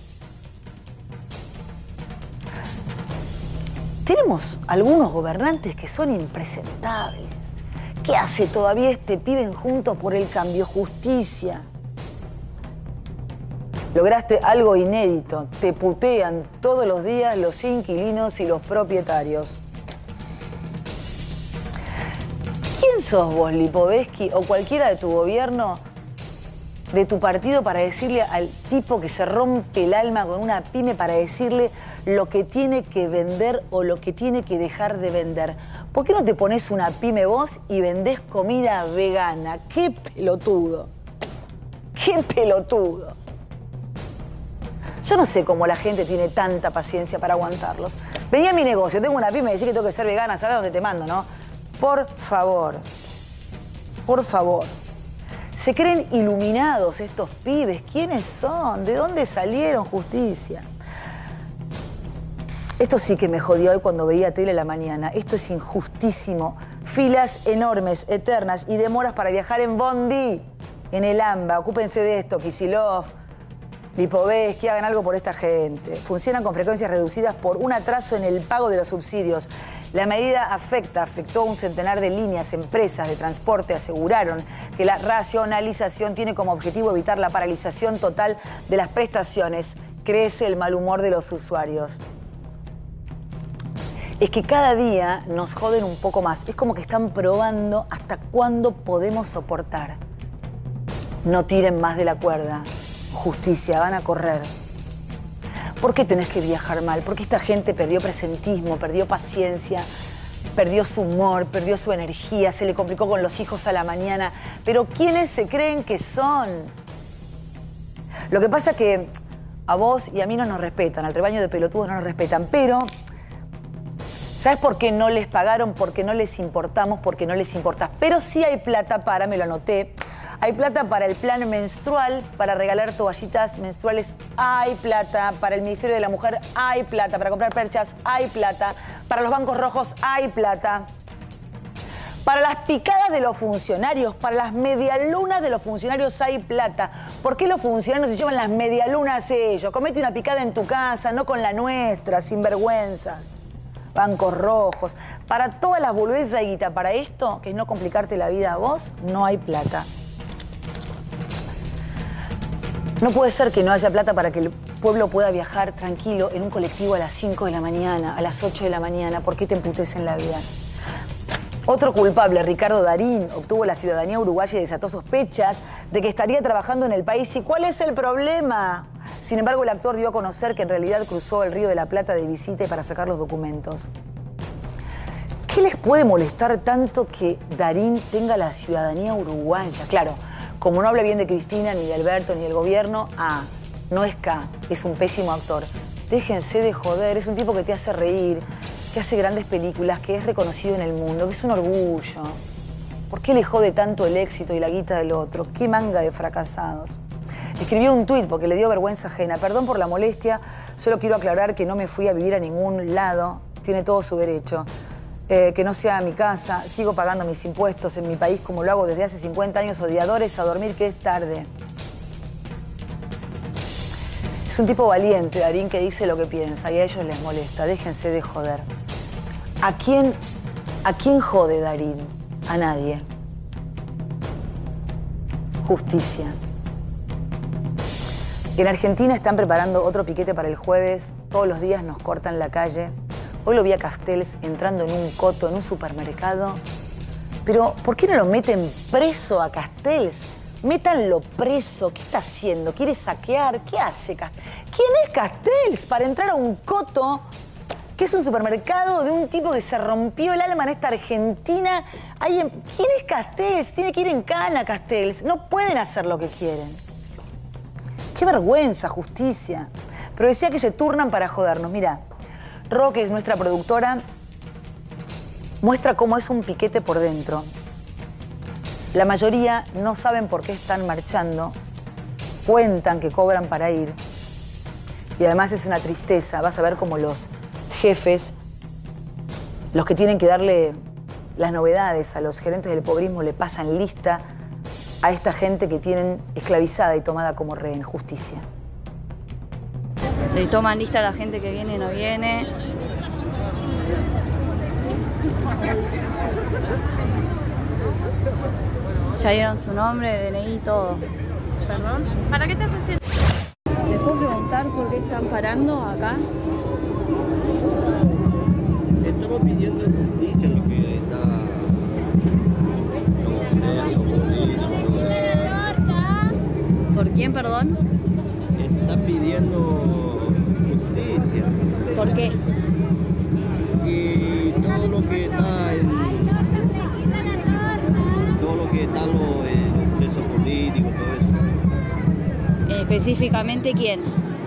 Tenemos algunos gobernantes que son impresentables. ¿Qué hace todavía este pibe en Juntos por el Cambio? Justicia. Lograste algo inédito. Te putean todos los días los inquilinos y los propietarios. ¿Quién sos vos, Lipovetsky, o cualquiera de tu gobierno, de tu partido, para decirle al tipo que se rompe el alma con una pyme para decirle lo que tiene que vender o lo que tiene que dejar de vender? ¿Por qué no te pones una pyme vos y vendés comida vegana? ¡Qué pelotudo! ¡Qué pelotudo! Yo no sé cómo la gente tiene tanta paciencia para aguantarlos. Vení a mi negocio, tengo una pyme y decís que tengo que ser vegana, ¿sabes dónde te mando, no? Por favor. Por favor. Se creen iluminados estos pibes. ¿Quiénes son? ¿De dónde salieron? Justicia. Esto sí que me jodió hoy cuando veía tele a la mañana. Esto es injustísimo. Filas enormes, eternas y demoras para viajar en Bondi, en el AMBA. Ocúpense de esto, Kicillof, Lipovetsky, hagan algo por esta gente. Funcionan con frecuencias reducidas por un atraso en el pago de los subsidios. La medida afectó a un centenar de líneas. Empresas de transporte aseguraron que la racionalización tiene como objetivo evitar la paralización total de las prestaciones. Crece el mal humor de los usuarios. Es que cada día nos joden un poco más. Es como que están probando hasta cuándo podemos soportar. No tiren más de la cuerda. Justicia, van a correr. ¿Por qué tenés que viajar mal? Porque esta gente perdió presentismo, perdió paciencia, perdió su humor, perdió su energía, se le complicó con los hijos a la mañana. Pero ¿quiénes se creen que son? Lo que pasa es que a vos y a mí no nos respetan, al rebaño de pelotudos no nos respetan, pero ¿sabes por qué no les pagaron? Porque no les importamos, porque no les importa. Pero sí hay plata para, me lo anoté, hay plata para el plan menstrual, para regalar toallitas menstruales, hay plata. Para el Ministerio de la Mujer, hay plata. Para comprar perchas, hay plata. Para los bancos rojos, hay plata. Para las picadas de los funcionarios, para las medialunas de los funcionarios hay plata. ¿Por qué los funcionarios se llevan las medialunas ellos? Comete una picada en tu casa, no con la nuestra, sinvergüenzas. Bancos rojos. Para todas las boludeces hay guita. Para esto, que es no complicarte la vida a vos, no hay plata. No puede ser que no haya plata para que el pueblo pueda viajar tranquilo en un colectivo a las 5 de la mañana, a las 8 de la mañana. ¿Por qué te emputes en la vida? Otro culpable, Ricardo Darín, obtuvo la ciudadanía uruguaya y desató sospechas de que estaría trabajando en el país. ¿Y cuál es el problema? Sin embargo, el actor dio a conocer que en realidad cruzó el Río de la Plata de visita y para sacar los documentos. ¿Qué les puede molestar tanto que Darín tenga la ciudadanía uruguaya? Claro, como no habla bien de Cristina, ni de Alberto, ni del gobierno, no es K, es un pésimo actor. Déjense de joder, es un tipo que te hace reír, que hace grandes películas, que es reconocido en el mundo, que es un orgullo. ¿Por qué le jode tanto el éxito y la guita del otro? ¡Qué manga de fracasados! Escribió un tuit porque le dio vergüenza ajena. Perdón por la molestia, solo quiero aclarar que no me fui a vivir a ningún lado. Tiene todo su derecho. Que no sea mi casa, sigo pagando mis impuestos en mi país como lo hago desde hace 50 años, odiadores, a dormir que es tarde. Es un tipo valiente, Darín, que dice lo que piensa y a ellos les molesta. Déjense de joder. ¿A quién jode Darín? A nadie. Justicia. En Argentina están preparando otro piquete para el jueves. Todos los días nos cortan la calle. Hoy lo vi a Castells entrando en un coto, en un supermercado. Pero, ¿por qué no lo meten preso a Castells? Métanlo preso. ¿Qué está haciendo? ¿Quiere saquear? ¿Qué hace Castells? ¿Quién es Castells para entrar a un coto, que es un supermercado de un tipo que se rompió el alma en esta Argentina? ¿Quién es Castells? Tiene que ir en cana Castells. No pueden hacer lo que quieren. Qué vergüenza, justicia. Pero decía que se turnan para jodernos. Mira, Ro, que es nuestra productora, muestra cómo es un piquete por dentro. La mayoría no saben por qué están marchando, cuentan que cobran para ir. Y además es una tristeza. Vas a ver cómo los jefes, los que tienen que darle las novedades a los gerentes del pobrismo, le pasan lista a esta gente que tienen esclavizada y tomada como rehén. Justicia. Le toman lista a la gente que viene y no viene. Ya dieron su nombre, DNI, todo. ¿Perdón? ¿Para qué te haces? ¿Les puedo preguntar por qué están parando acá? Estamos pidiendo justicia lo que está ¿Por quién, perdón? Están pidiendo justicia. ¿Por qué? Y todo lo que está los presos políticos, todo eso. Específicamente, ¿quién?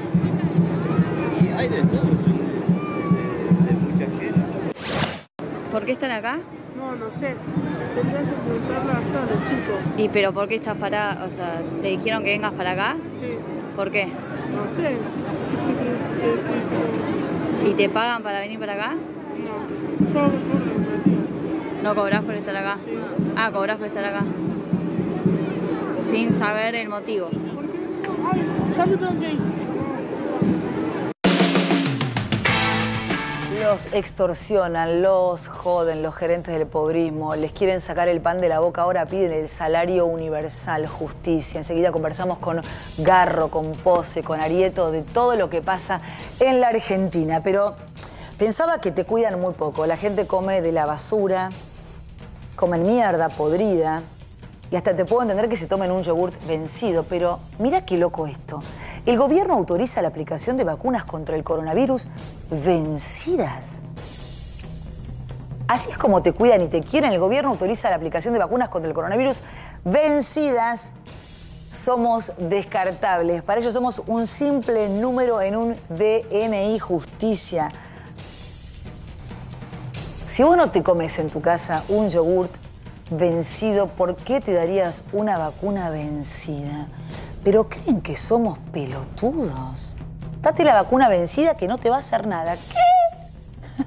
Y hay de todo, de mucha gente. ¿Por qué están acá? No, no sé. Tendrás que preguntarle allá a los chicos. ¿Y pero por qué estás para, o sea, te dijeron que vengas para acá? Sí. ¿Por qué? No sé. ¿Y te pagan para venir para acá? No, yo me cobro un tío. ¿No cobrás por estar acá? Sí. Ah, cobrás por estar acá. Sin saber el motivo. ¿Por qué? Ay, ya me tengo que ir. Los extorsionan, los joden, los gerentes del pobrismo, les quieren sacar el pan de la boca, ahora piden el salario universal, justicia. Enseguida conversamos con Garro, con Pose, con Arieto, de todo lo que pasa en la Argentina. Pero pensaba que te cuidan muy poco. La gente come de la basura, comen mierda podrida, y hasta te puedo entender que se tomen un yogurt vencido, pero mira qué loco esto. El gobierno autoriza la aplicación de vacunas contra el coronavirus vencidas. Así es como te cuidan y te quieren. El gobierno autoriza la aplicación de vacunas contra el coronavirus vencidas. Somos descartables. Para ellos somos un simple número en un DNI, justicia. Si vos no te comes en tu casa un yogurt vencido, ¿por qué te darías una vacuna vencida? Pero creen que somos pelotudos. Date la vacuna vencida que no te va a hacer nada. ¿Qué?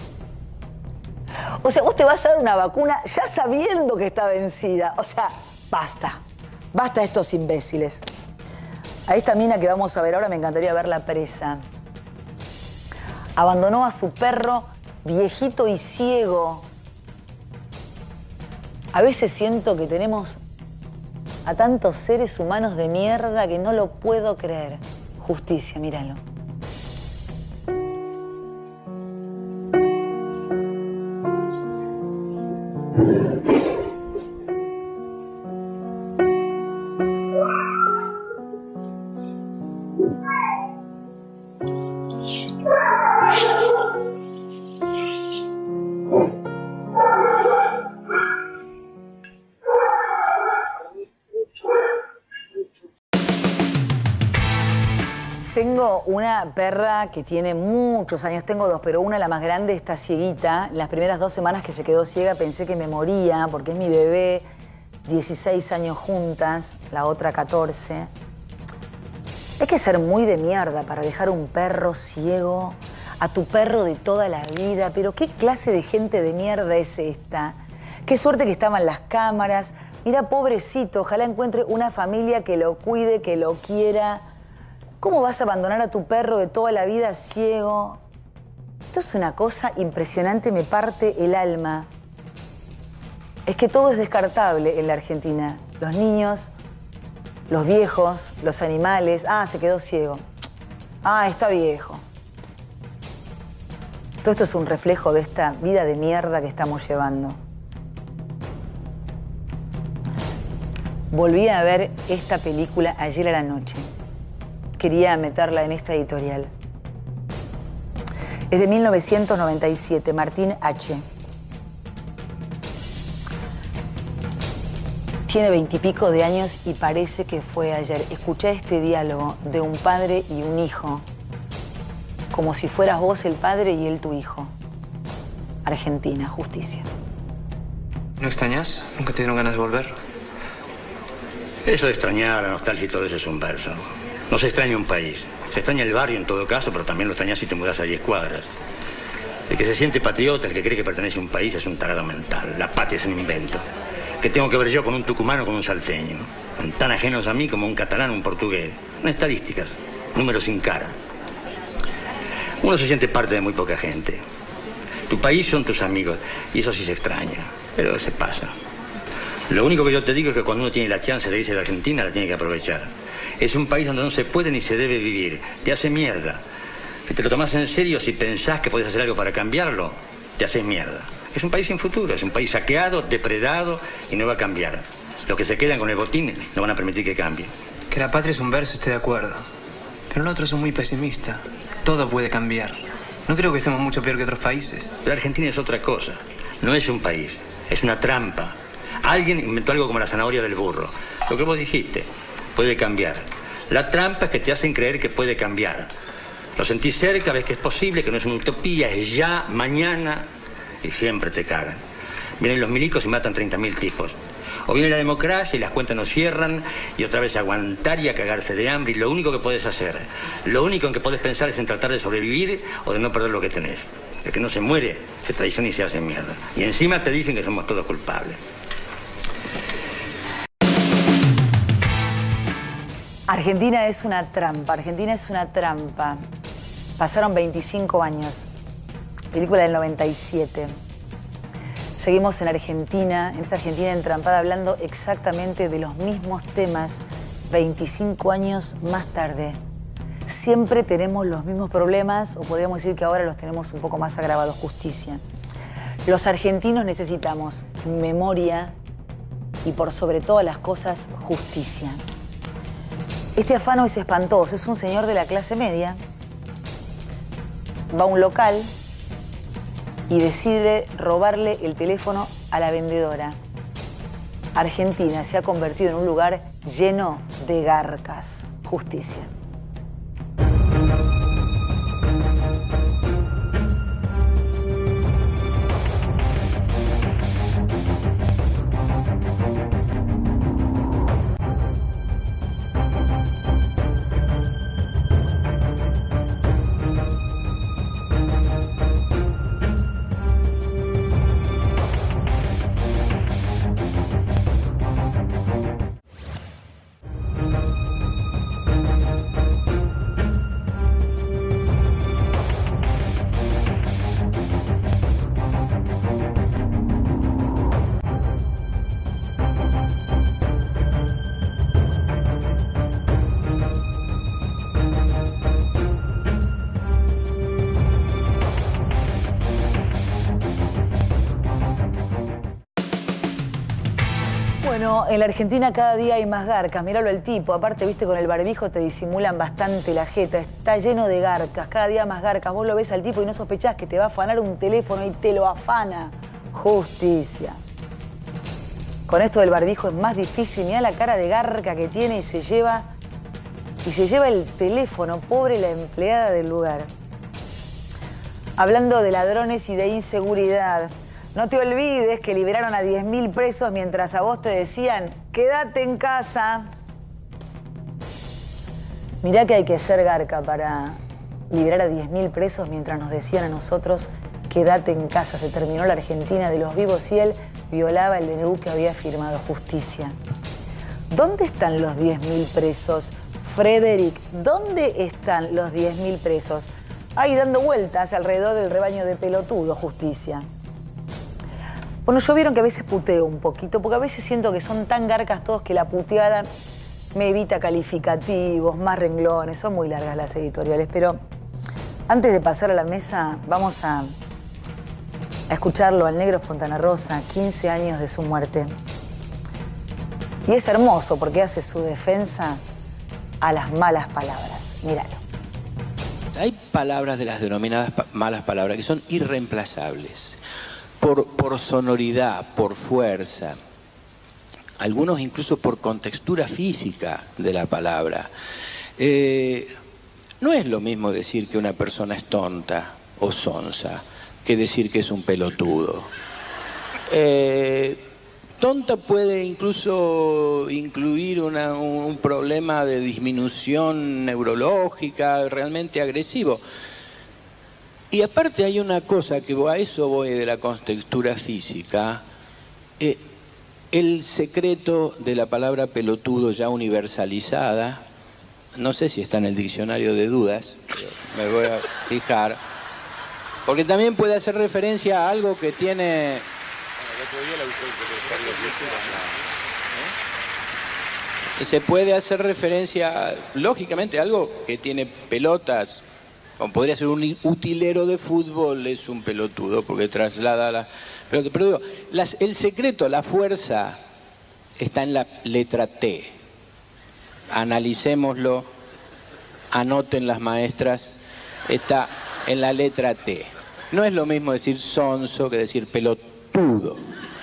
O sea, vos te vas a dar una vacuna ya sabiendo que está vencida. O sea, basta. Basta de estos imbéciles. A esta mina que vamos a ver ahora me encantaría verla presa. Abandonó a su perro viejito y ciego. A veces siento que tenemos a tantos seres humanos de mierda que no lo puedo creer. Justicia, míralo. Tengo una perra que tiene muchos años, tengo dos, pero una, la más grande, está cieguita. Las primeras 2 semanas que se quedó ciega pensé que me moría, porque es mi bebé, 16 años juntas, la otra 14. Hay que ser muy de mierda para dejar un perro ciego, a tu perro de toda la vida, pero ¿qué clase de gente de mierda es esta? Qué suerte que estaban las cámaras. Mira, pobrecito, ojalá encuentre una familia que lo cuide, que lo quiera. ¿Cómo vas a abandonar a tu perro de toda la vida ciego? Esto es una cosa impresionante, me parte el alma. Es que todo es descartable en la Argentina. Los niños, los viejos, los animales. Ah, se quedó ciego. Ah, está viejo. Todo esto es un reflejo de esta vida de mierda que estamos llevando. Volví a ver esta película ayer a la noche. Quería meterla en esta editorial. Es de 1997, Martín H. Tiene 20 y pico de años y parece que fue ayer. Escuché este diálogo de un padre y un hijo, como si fueras vos el padre y él tu hijo. Argentina, justicia. ¿No extrañas? ¿Nunca te dieron ganas de volver? Eso de extrañar, la nostalgia y todo eso es un verso. No se extraña un país. Se extraña el barrio en todo caso, pero también lo extrañas si te mudas a 10 cuadras. El que se siente patriota, el que cree que pertenece a un país, es un tarado mental. La patria es un invento. ¿Qué tengo que ver yo con un tucumano o con un salteño? Son tan ajenos a mí como un catalán o un portugués. Son estadísticas, números sin cara. Uno se siente parte de muy poca gente. Tu país son tus amigos, y eso sí se extraña, pero se pasa. Lo único que yo te digo es que cuando uno tiene la chance de irse de Argentina, la tiene que aprovechar. Es un país donde no se puede ni se debe vivir. Te hace mierda. Si te lo tomas en serio, si pensás que puedes hacer algo para cambiarlo, te haces mierda. Es un país sin futuro, es un país saqueado, depredado y no va a cambiar. Los que se quedan con el botín no van a permitir que cambie. Que la patria es un verso, estoy de acuerdo. Pero el otro es muy pesimista. Todo puede cambiar. No creo que estemos mucho peor que otros países. Pero Argentina es otra cosa. No es un país, es una trampa. Alguien inventó algo como la zanahoria del burro. Lo que vos dijiste, puede cambiar. La trampa es que te hacen creer que puede cambiar. Lo sentís cerca, ves que es posible, que no es una utopía, es ya, mañana, y siempre te cagan. Vienen los milicos y matan 30.000 tipos. O viene la democracia y las cuentas nos cierran y otra vez aguantar y a cagarse de hambre y lo único que podés hacer, lo único en que podés pensar es en tratar de sobrevivir o de no perder lo que tenés. El que no se muere, se traiciona y se hace mierda. Y encima te dicen que somos todos culpables. Argentina es una trampa, Argentina es una trampa. Pasaron 25 años, película del 97. Seguimos en Argentina, en esta Argentina entrampada, hablando exactamente de los mismos temas 25 años más tarde. Siempre tenemos los mismos problemas, o podríamos decir que ahora los tenemos un poco más agravados, justicia. Los argentinos necesitamos memoria y por sobre todas las cosas, justicia. Este afano es espantoso, es un señor de la clase media, va a un local y decide robarle el teléfono a la vendedora. Argentina se ha convertido en un lugar lleno de garcas. Justicia. Bueno, en la Argentina cada día hay más garcas, míralo el tipo, aparte, viste, con el barbijo te disimulan bastante la jeta, está lleno de garcas, cada día más garcas, vos lo ves al tipo y no sospechás que te va a afanar un teléfono y te lo afana. Justicia. Con esto del barbijo es más difícil, mirá la cara de garca que tiene y se lleva el teléfono, pobre la empleada del lugar. Hablando de ladrones y de inseguridad, no te olvides que liberaron a 10.000 presos mientras a vos te decían, quédate en casa. Mirá que hay que ser garca para liberar a 10.000 presos mientras nos decían a nosotros, quédate en casa. Se terminó la Argentina de los vivos y él violaba el DNU que había firmado. Justicia. ¿Dónde están los 10.000 presos? Frederick, ¿dónde están los 10.000 presos? Ahí dando vueltas alrededor del rebaño de pelotudo. Justicia. Bueno, yo vieron que a veces puteo un poquito, porque a veces siento que son tan garcas todos que la puteada me evita calificativos, más renglones, son muy largas las editoriales, pero antes de pasar a la mesa vamos a escucharlo al negro Fontana Rosa, 15 años de su muerte. Y es hermoso porque hace su defensa a las malas palabras. Míralo. Hay palabras de las denominadas malas palabras que son irreemplazables. Por sonoridad, por fuerza. algunos incluso por contextura física de la palabra. No es lo mismo decir que una persona es tonta o sonsa que decir que es un pelotudo. Tonta puede incluso incluir un problema de disminución neurológica realmente agresivo. Y aparte hay una cosa que a eso voy de la contextura física. El secreto de la palabra pelotudo ya universalizada, no sé si está en el diccionario de dudas, me voy a fijar, porque también puede hacer referencia a algo que tiene... Se puede hacer referencia, lógicamente, a algo que tiene pelotas, como podría ser un utilero de fútbol, es un pelotudo, porque traslada la pelota. Pero digo, el secreto, la fuerza, está en la letra T. Analicémoslo, anoten las maestras, está en la letra T. No es lo mismo decir sonso que decir pelotudo.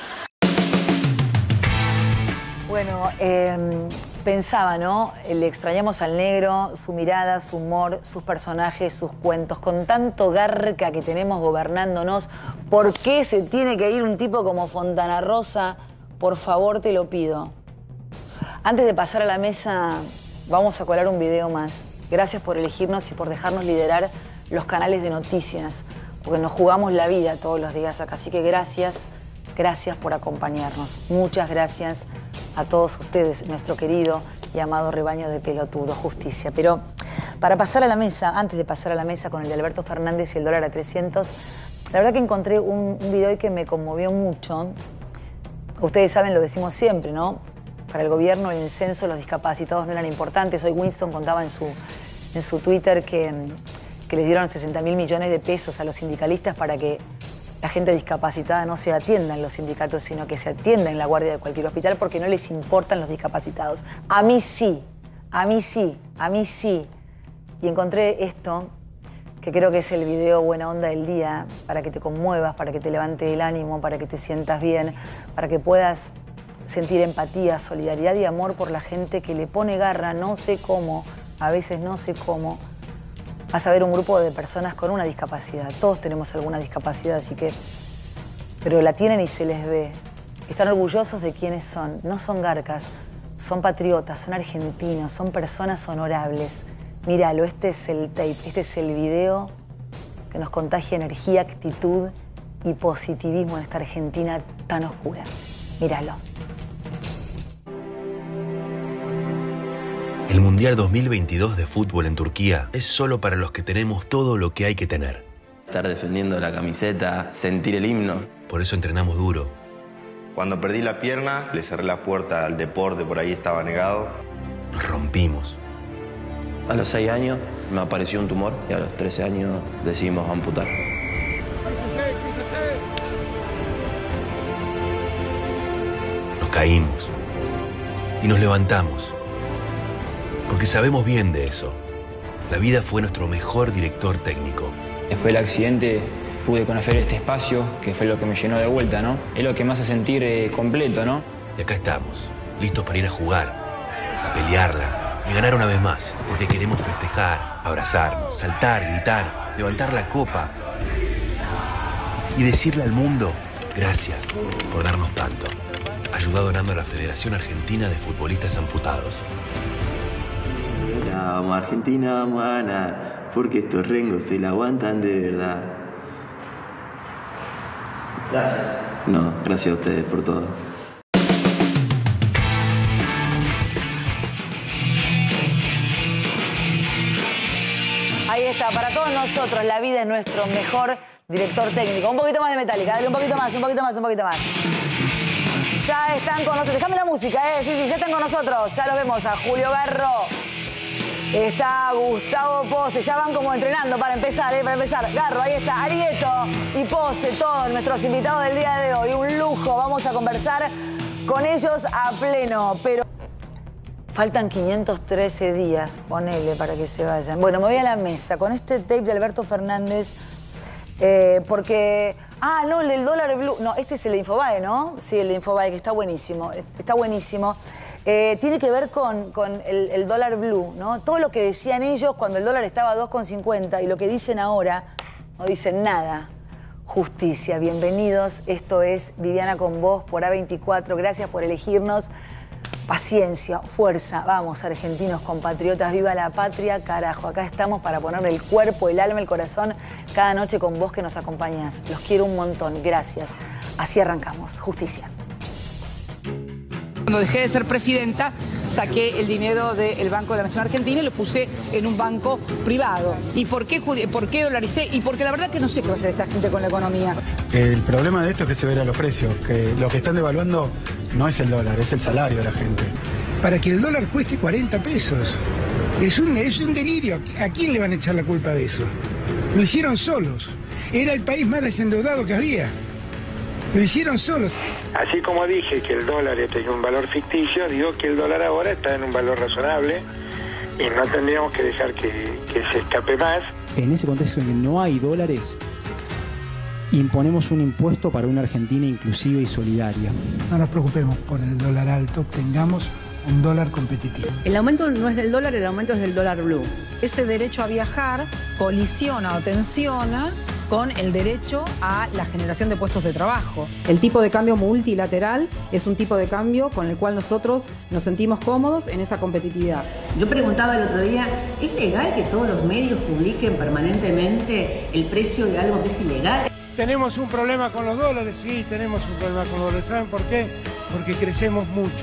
Bueno, pensaba, ¿no? Le extrañamos al negro, su mirada, su humor, sus personajes, sus cuentos. Con tanto garca que tenemos gobernándonos, ¿por qué se tiene que ir un tipo como Fontana Rosa? Por favor, te lo pido. Antes de pasar a la mesa, vamos a colar un video más. Gracias por elegirnos y por dejarnos liderar los canales de noticias, porque nos jugamos la vida todos los días acá. Así que gracias, gracias por acompañarnos. Muchas gracias a todos ustedes, nuestro querido y amado rebaño de pelotudos, justicia. Pero para pasar a la mesa, antes de pasar a la mesa con el de Alberto Fernández y el dólar a 300, la verdad que encontré un video hoy que me conmovió mucho. Ustedes saben, lo decimos siempre, ¿no? Para el gobierno, en el censo, los discapacitados no eran importantes. Hoy Winston contaba en su Twitter que les dieron 60.000 millones de pesos a los sindicalistas para que la gente discapacitada no se atienda en los sindicatos, sino que se atienda en la guardia de cualquier hospital porque no les importan los discapacitados. A mí sí, a mí sí, a mí sí. Y encontré esto, que creo que es el video buena onda del día, para que te conmuevas, para que te levante el ánimo, para que te sientas bien, para que puedas sentir empatía, solidaridad y amor por la gente que le pone garra, no sé cómo, a veces no sé cómo. Vas a ver un grupo de personas con una discapacidad. Todos tenemos alguna discapacidad, así que... Pero la tienen y se les ve. Están orgullosos de quiénes son. No son garcas, son patriotas, son argentinos, son personas honorables. Míralo, este es el tape, este es el video que nos contagia energía, actitud y positivismo en esta Argentina tan oscura. Míralo. El Mundial 2022 de fútbol en Turquía es solo para los que tenemos todo lo que hay que tener. Estar defendiendo la camiseta, sentir el himno. Por eso entrenamos duro. Cuando perdí la pierna, le cerré la puerta al deporte, por ahí estaba negado. Nos rompimos. A los 6 años me apareció un tumor y a los 13 años decidimos amputar. Nos caímos y nos levantamos. Porque sabemos bien de eso. La vida fue nuestro mejor director técnico. Después del accidente pude conocer este espacio, que fue lo que me llenó de vuelta, ¿no? Es lo que me hace sentir completo, ¿no? Y acá estamos, listos para ir a jugar, a pelearla y ganar una vez más. Porque queremos festejar, abrazarnos, saltar, gritar, levantar la copa. Y decirle al mundo, gracias por darnos tanto. Ayuda donando a la Federación Argentina de Futbolistas Amputados. Vamos Argentina, vamos a ganar, porque estos rengos se la aguantan de verdad. Gracias. No, gracias a ustedes por todo. Ahí está, para todos nosotros, la vida es nuestro mejor director técnico. Un poquito más de Metallica, dale un poquito más, un poquito más, un poquito más. Ya están con nosotros, déjame la música, sí, ya están con nosotros. Ya los vemos a Julio Garro. Está Gustavo Pose, ya van como entrenando para empezar, Garro, ahí está, Arieto y Pose, todos nuestros invitados del día de hoy. Un lujo, vamos a conversar con ellos a pleno, pero faltan 513 días, ponele para que se vayan. Bueno, me voy a la mesa con este tape de Alberto Fernández. Porque... Ah, no, el del dólar blue. No, este es el de Infobae, ¿no? Sí, el de Infobae, que está buenísimo. Está buenísimo. Tiene que ver con el dólar blue, ¿no? Todo lo que decían ellos cuando el dólar estaba a 2,50 y lo que dicen ahora, no dicen nada. Justicia, bienvenidos. Esto es Viviana con Vos por A24. Gracias por elegirnos. Paciencia, fuerza. Vamos, argentinos, compatriotas. Viva la patria, carajo. Acá estamos para ponerle el cuerpo, el alma, el corazón cada noche con vos que nos acompañás. Los quiero un montón. Gracias. Así arrancamos. Justicia. Cuando dejé de ser presidenta, saqué el dinero del Banco de la Nación Argentina y lo puse en un banco privado. ¿Y por qué dolaricé? Y porque la verdad que no sé qué va a hacer esta gente con la economía. El problema de esto es que se verá los precios, que lo que están devaluando no es el dólar, es el salario de la gente. Para que el dólar cueste 40 pesos. Es un delirio. ¿A quién le van a echar la culpa de eso? Lo hicieron solos. Era el país más desendeudado que había. Lo hicieron solos. Así como dije que el dólar tenía un valor ficticio, digo que el dólar ahora está en un valor razonable y no tendríamos que dejar que se escape más. En ese contexto en que no hay dólares, imponemos un impuesto para una Argentina inclusiva y solidaria. No nos preocupemos por el dólar alto, tengamos un dólar competitivo. El aumento no es del dólar, el aumento es del dólar blue. Ese derecho a viajar colisiona o tensiona con el derecho a la generación de puestos de trabajo. El tipo de cambio multilateral es un tipo de cambio con el cual nosotros nos sentimos cómodos en esa competitividad. Yo preguntaba el otro día, ¿es legal que todos los medios publiquen permanentemente el precio de algo que es ilegal? Tenemos un problema con los dólares, sí, tenemos un problema con los dólares. ¿Saben por qué? Porque crecemos mucho.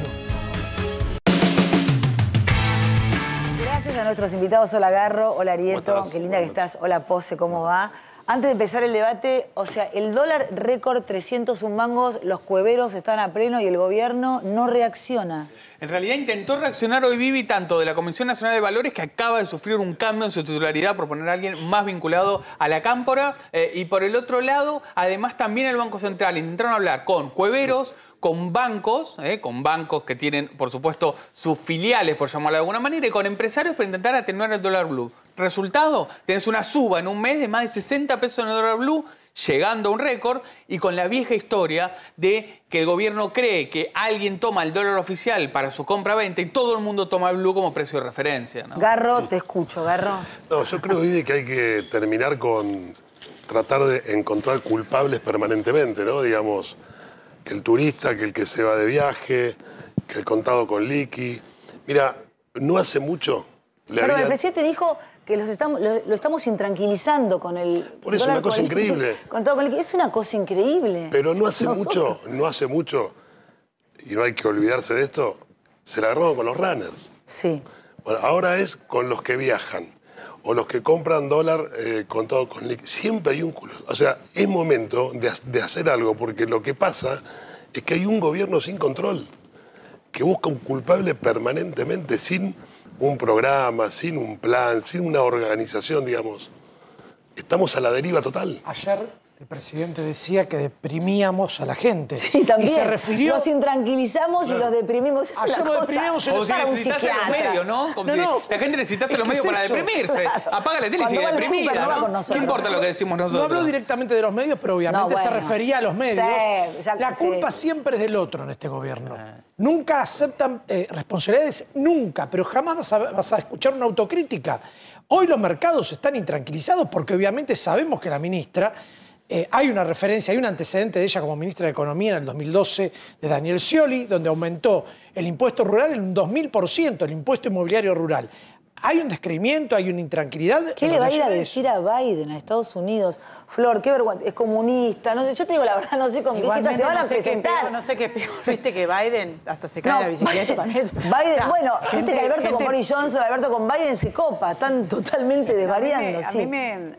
Gracias a nuestros invitados. Hola Garro, hola Arieto, qué linda que estás. Hola Pose, ¿cómo va? Antes de empezar el debate, o sea, el dólar récord 301 mangos, los cueveros están a pleno y el gobierno no reacciona. En realidad intentó reaccionar hoy Vivi tanto de la Comisión Nacional de Valores, que acaba de sufrir un cambio en su titularidad por poner a alguien más vinculado a la cámpora, y por el otro lado, además también el Banco Central. Intentaron hablar con cueveros, con bancos que tienen, por supuesto, sus filiales, por llamarlo de alguna manera, y con empresarios para intentar atenuar el dólar blue. Resultado, tenés una suba en un mes de más de 60 pesos en el dólar blue, llegando a un récord, y con la vieja historia de que el gobierno cree que alguien toma el dólar oficial para su compra-venta y todo el mundo toma el blue como precio de referencia, ¿no? Garro, te escucho, Garro. No, yo creo, Vivi, que hay que terminar con tratar de encontrar culpables permanentemente, ¿no? Digamos, que el turista, que el que se va de viaje, que el contado con liqui. Mira, no hace mucho... Pero el presidente dijo que lo estamos intranquilizando con el... Por eso, una cosa increíble. Es una cosa increíble. Pero no hace mucho, y no hay que olvidarse de esto, se la agarraron con los runners. Sí. Bueno, ahora es con los que viajan, o los que compran dólar contado con liqui. Siempre hay un culo. O sea, es momento de hacer algo, porque lo que pasa es que hay un gobierno sin control, que busca un culpable permanentemente, sin un programa, sin un plan, sin una organización, digamos. Estamos a la deriva total. Ayer el presidente decía que deprimíamos a la gente. Sí, también. Y se refirió... Los intranquilizamos y los deprimimos. Es ayer una lo cosa deprimimos como si necesitase los medios, ¿no? Como si la gente necesitase los medios para deprimirse. Claro. Apaga la tele y sigue deprimida, ¿no? ¿Qué importa lo que decimos nosotros? No habló directamente de los medios, pero obviamente se refería a los medios. Sí, la culpa siempre es del otro en este gobierno. Nunca aceptan responsabilidades, nunca, pero jamás vas a escuchar una autocrítica. Hoy los mercados están intranquilizados porque obviamente sabemos que la ministra... hay una referencia, hay un antecedente de ella como ministra de Economía en el 2012 de Daniel Scioli, donde aumentó el impuesto rural en un 2000%, el impuesto inmobiliario rural. Hay un descreimiento, hay una intranquilidad. ¿Qué le va a ir a decir a Biden, a Estados Unidos? Flor, qué vergüenza, es comunista. No, yo te digo la verdad, no sé con qué se van a presentar. No sé qué peor, viste que Biden hasta se cae en la bicicleta también. Biden, o sea, bueno, viste que Alberto con Boris Johnson, Alberto con Biden se copa, están totalmente desvariando. A mí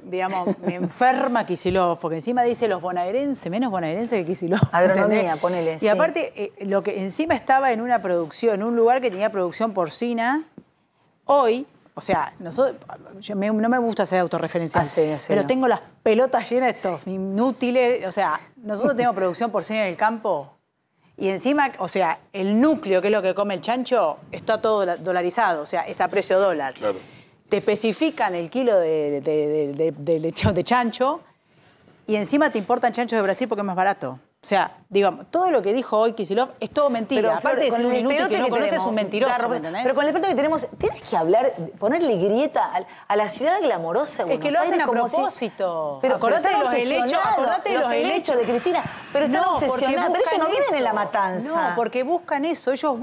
me enferma Kicillof, porque encima dice los bonaerenses, menos bonaerenses que Kicillof. Agronomía, ponele. Y aparte, lo que encima estaba en una producción, en un lugar que tenía producción porcina. Hoy, o sea, no me gusta ser autorreferencial, pero tengo las pelotas llenas de estos inútiles. O sea, nosotros tenemos producción porcina en el campo y encima, o sea, el núcleo, que es lo que come el chancho, está todo dolarizado, o sea, es a precio dólar. Claro. Te especifican el kilo de chancho y encima te importan chanchos de Brasil porque es más barato. O sea, digamos, todo lo que dijo hoy Kicillof es todo mentira. Pero, aparte de con ser un el inútil que no conoces, es un mentiroso, claro, ¿me entendés? pero con el experto que tenemos, tienes que hablar, ponerle grieta a la ciudad glamorosa de Es que Buenos lo hacen Aires a como propósito. Pero acordate de están los helechos, obsesionados, acordate de los helechos de Cristina. Pero están No, porque obsesionados, pero ellos no buscan viven en La eso. Matanza. No, porque buscan eso, ellos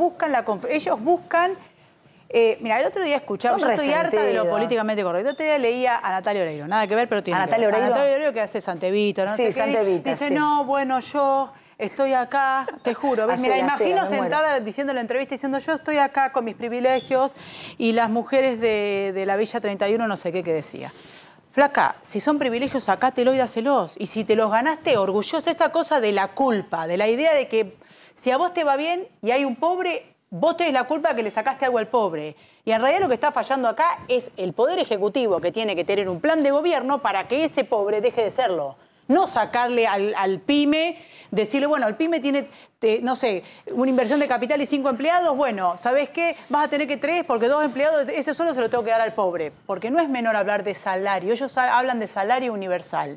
buscan mira, el otro día escuchaba, yo estoy harta de lo políticamente correcto. El otro día leía a Natalia Oreiro, nada que ver, pero tiene ¿A Natalia Oreiro? A Natalia Oreiro que hace Santevita, no Sí, sé qué. Santevita, Dice, sí. no, bueno, yo estoy acá, te juro. ¿ves? Mira, imagino sentada diciendo la entrevista, diciendo, yo estoy acá con mis privilegios y las mujeres de la Villa 31, no sé qué decía. Flaca, si son privilegios, sacátelo y dáselos. Y si te los ganaste, orgullosa, esa cosa de la culpa, de la idea de que si a vos te va bien y hay un pobre, vos tenés la culpa de que le sacaste algo al pobre. Y en realidad lo que está fallando acá es el Poder Ejecutivo, que tiene que tener un plan de gobierno para que ese pobre deje de serlo. No sacarle al pyme, decirle, bueno, el pyme tiene, no sé, una inversión de capital y 5 empleados, bueno, ¿sabés qué? Vas a tener que 3 porque 2 empleados, ese solo se lo tengo que dar al pobre. Porque no es menor hablar de salario, ellos hablan de salario universal.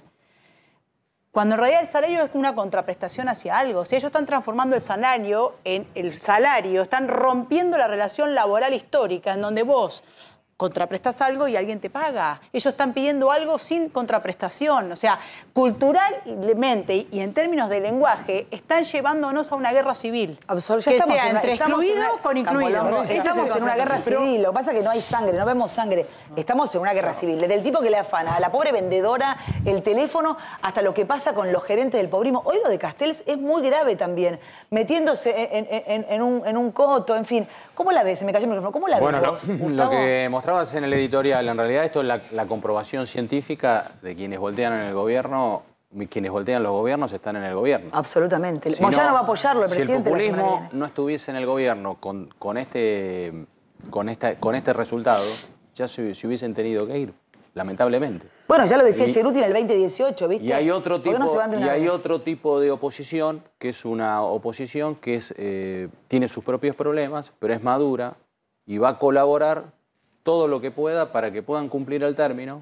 Cuando en realidad el salario es una contraprestación hacia algo. O sea, ellos están transformando el salario en el salario, están rompiendo la relación laboral histórica en donde vos contraprestas algo y alguien te paga. Ellos están pidiendo algo sin contraprestación. O sea, culturalmente y en términos de lenguaje, están llevándonos a una guerra civil. Ya que estamos sea entre excluido con incluido. Estamos en una guerra civil. Lo que pasa es que no hay sangre, no vemos sangre. Estamos en una guerra civil. Desde el tipo que le afana a la pobre vendedora el teléfono hasta lo que pasa con los gerentes del pobrismo. Hoy lo de Castells es muy grave también. Metiéndose en un coto, en fin. ¿Cómo la ves? Se me cayó el micrófono. ¿Cómo la ves vos, lo Gustavo? que mostrabas en el editorial, en realidad esto es la comprobación científica de quienes voltean en el gobierno, quienes voltean los gobiernos están en el gobierno. Absolutamente. Si Moyano no, va a apoyarlo, el si presidente. el populismo no estuviese en el gobierno con este resultado, ya se hubiesen tenido que ir, lamentablemente. Bueno, ya lo decía Cerruti en el 2018, ¿viste? Y hay otro tipo, no se van de una vez? Otro tipo de oposición, que es una oposición que tiene sus propios problemas, pero es madura y va a colaborar todo lo que pueda para que puedan cumplir el término,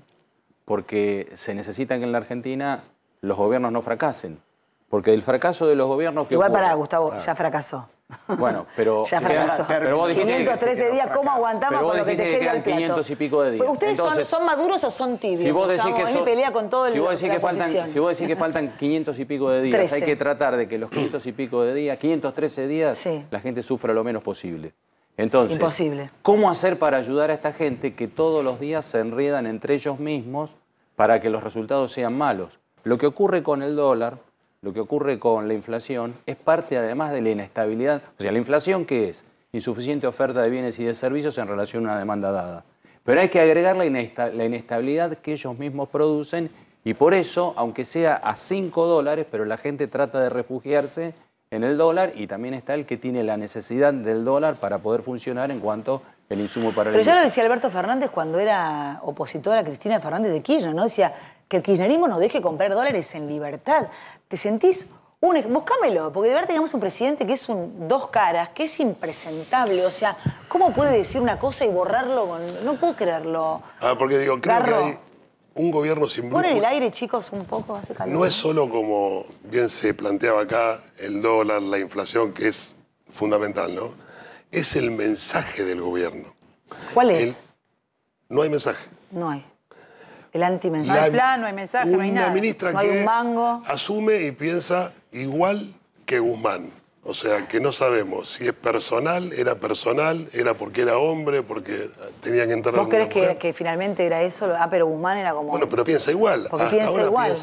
porque se necesita que en la Argentina los gobiernos no fracasen. Porque el fracaso de los gobiernos que Igual ocurre, para Gustavo, ya fracasó. Bueno, pero... Ya fracasó. Pero vos dijiste 513 días, ¿cómo aguantamos con lo que te queda al plato? 500 y pico de días. ¿Ustedes son maduros o son tibios? Si vos decís que son, pelea con todo si vos decís que faltan 500 y pico de días, 13. hay que tratar de que los 500 y pico de días, 513 días, la gente sufra lo menos posible. Entonces, imposible. ¿Cómo hacer para ayudar a esta gente que todos los días se enredan entre ellos mismos para que los resultados sean malos? Lo que ocurre con el dólar, lo que ocurre con la inflación, es parte además de la inestabilidad. O sea, la inflación, ¿qué es? Insuficiente oferta de bienes y de servicios en relación a una demanda dada. Pero hay que agregar la inestabilidad que ellos mismos producen y por eso, aunque sea a $5, pero la gente trata de refugiarse en el dólar y también está el que tiene la necesidad del dólar para poder funcionar en cuanto el insumo para el... Pero ya lo decía Alberto Fernández cuando era opositor a Cristina Fernández de Kirchner, ¿no? Decía que el kirchnerismo nos deje comprar dólares en libertad. ¿Te sentís? Búscamelo, porque de verdad tenemos un presidente que es un dos caras, que es impresentable. O sea, ¿cómo puede decir una cosa y borrarlo con...? No puedo creerlo. Porque digo, creo que hay un gobierno sin brújula. Ponen el aire, chicos, un poco, hace calor. No es solo como bien se planteaba acá, el dólar, la inflación, que es fundamental, ¿no? Es el mensaje del gobierno. ¿Cuál es? No hay mensaje. No hay. El antimensaje. No hay plan, no hay mensaje, no hay nada. Una ministra no hay que un mango. Asume y piensa igual que Guzmán. O sea, que no sabemos si es personal, era porque era hombre, porque tenía que entrar... ¿Vos crees que finalmente era eso? Pero Guzmán era como... Bueno, pero piensa igual. Porque piensa igual.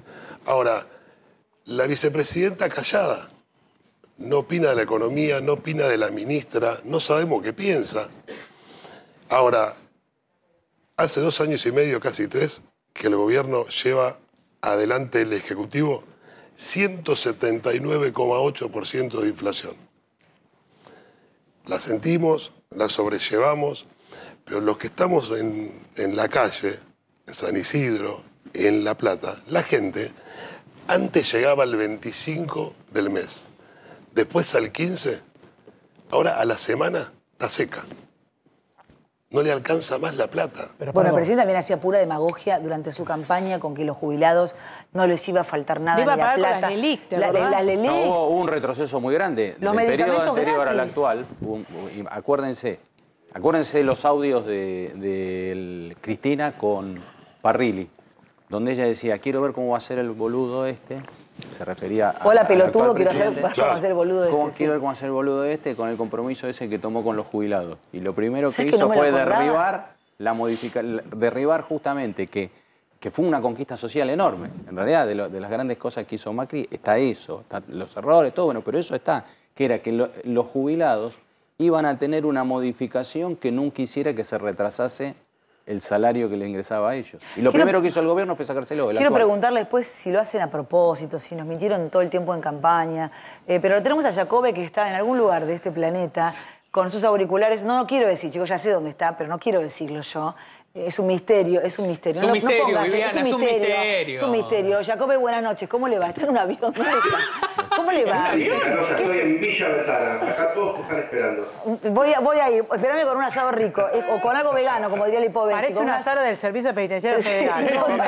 Ahora, la vicepresidenta callada. No opina de la economía, no opina de la ministra, no sabemos qué piensa. Ahora, hace 2 años y medio, casi 3, que el gobierno lleva adelante el Ejecutivo 179,8% de inflación. La sentimos, la sobrellevamos, pero los que estamos en la calle, en San Isidro, en La Plata, la gente antes llegaba al 25 del mes, después al 15, ahora a la semana está seca. No le alcanza más la plata. Bueno, el presidente también hacía pura demagogia durante su campaña con que los jubilados no les iba a faltar nada ni la plata. Las LELIC, las LELIC. No, hubo un retroceso muy grande. Los del periodo medicamentos anterior al gratis. actual, acuérdense de los audios de Cristina con Parrilli, donde ella decía, quiero ver cómo va a ser el boludo este. Se refería a... Hola, pelotudo, quiero hacer cómo va a ser el boludo este. Quiero ver cómo va a ser el boludo este con el compromiso ese que tomó con los jubilados. Y lo primero que hizo fue derribar justamente que fue una conquista social enorme. En realidad, de las grandes cosas que hizo Macri, está eso, está los errores, todo, bueno, pero eso está, que era que los jubilados iban a tener una modificación que nunca hiciera que se retrasase el salario que le ingresaba a ellos. Y lo primero que hizo el gobierno fue sacárselo. Quiero preguntarle después si lo hacen a propósito, si nos mintieron todo el tiempo en campaña. Pero tenemos a Jacobe, que está en algún lugar de este planeta con sus auriculares. No quiero decir, chicos, ya sé dónde está, pero no quiero decirlo yo. Es un misterio, es un misterio. Es un misterio, Viviana, es un misterio. Es un misterio. Jacobe, buenas noches. ¿Cómo le va? ¿Está en un avión? ¿Dónde está? ¿Cómo le va? Estoy en Villa Betana. Acá todos te están esperando. Voy a ir. Espérame con un asado rico. O con algo vegano, como diría el hipovético. Parece una sala del Servicio Penitenciario Federal.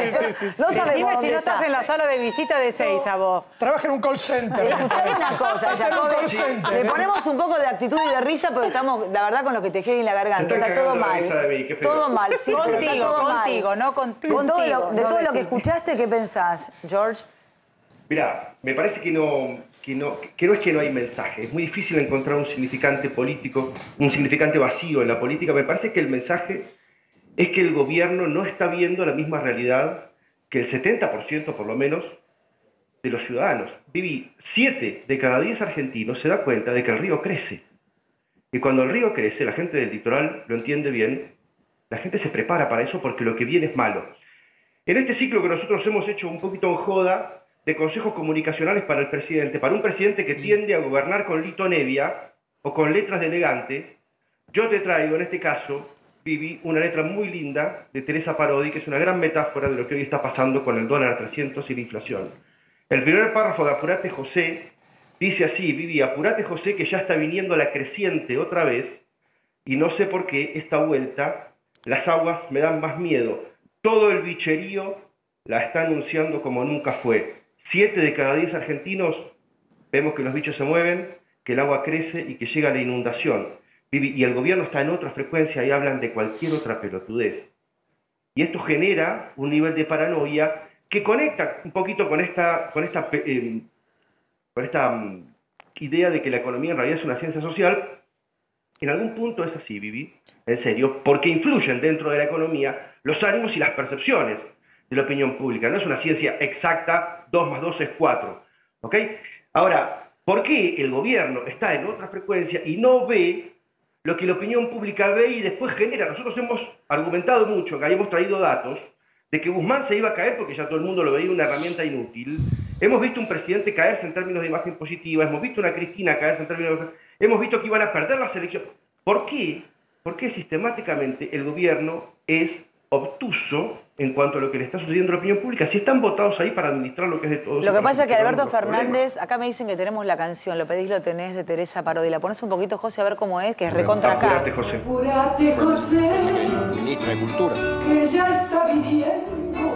No sabemos si no estás en la sala de visita de Seiza, vos. Trabaja en un call center. Escuchame una cosa, Jacobe. Le ponemos un poco de actitud y de risa, pero estamos, la verdad, con lo que te quede en la garganta. Está todo mal. Todo mal, sí. Contigo, no contigo. De todo lo que escuchaste, ¿qué pensás, George? Mirá, me parece que no es que no hay mensaje. Es muy difícil encontrar un significante político, un significante vacío en la política. Me parece que el mensaje es que el gobierno no está viendo la misma realidad que el 70% por lo menos de los ciudadanos. Viví 7 de cada 10 argentinos se da cuenta de que el río crece. Y cuando el río crece, la gente del litoral lo entiende bien. La gente se prepara para eso porque lo que viene es malo. En este ciclo que nosotros hemos hecho un poquito en joda de consejos comunicacionales para el presidente, para un presidente que tiende a gobernar con litonevia o con letras de elegante, yo te traigo en este caso, Vivi, una letra muy linda de Teresa Parodi, que es una gran metáfora de lo que hoy está pasando con el dólar a 300 y la inflación. El primer párrafo de Apurate José dice así, Vivi, apurate José que ya está viniendo la creciente otra vez y no sé por qué esta vuelta las aguas me dan más miedo. Todo el bicherío la está anunciando como nunca fue. 7 de cada 10 argentinos vemos que los bichos se mueven, que el agua crece y que llega la inundación. Y el gobierno está en otra frecuencia y hablan de cualquier otra pelotudez. Y esto genera un nivel de paranoia que conecta un poquito con esta idea de que la economía en realidad es una ciencia social. En algún punto es así, Vivi, en serio, porque influyen dentro de la economía los ánimos y las percepciones de la opinión pública. No es una ciencia exacta, 2 más 2 es 4. ¿Ok? Ahora, ¿por qué el gobierno está en otra frecuencia y no ve lo que la opinión pública ve y después genera? Nosotros hemos argumentado mucho, que hemos traído datos, de que Guzmán se iba a caer porque ya todo el mundo lo veía una herramienta inútil. Hemos visto un presidente caerse en términos de imagen positiva, hemos visto una Cristina caerse en términos de... Hemos visto que iban a perder las elecciones. ¿Por qué? Porque sistemáticamente el gobierno es obtuso en cuanto a lo que le está sucediendo a la opinión pública. Si están votados ahí para administrar lo que es de todos. Lo que pasa es que Alberto Fernández, acá me dicen que tenemos la canción, lo pedís, lo tenés, de Teresa Parodi. La pones un poquito, José, a ver cómo es, que es recontra acá. Apurate, José. Apurate, José, Ministra de Cultura. que ya está viniendo.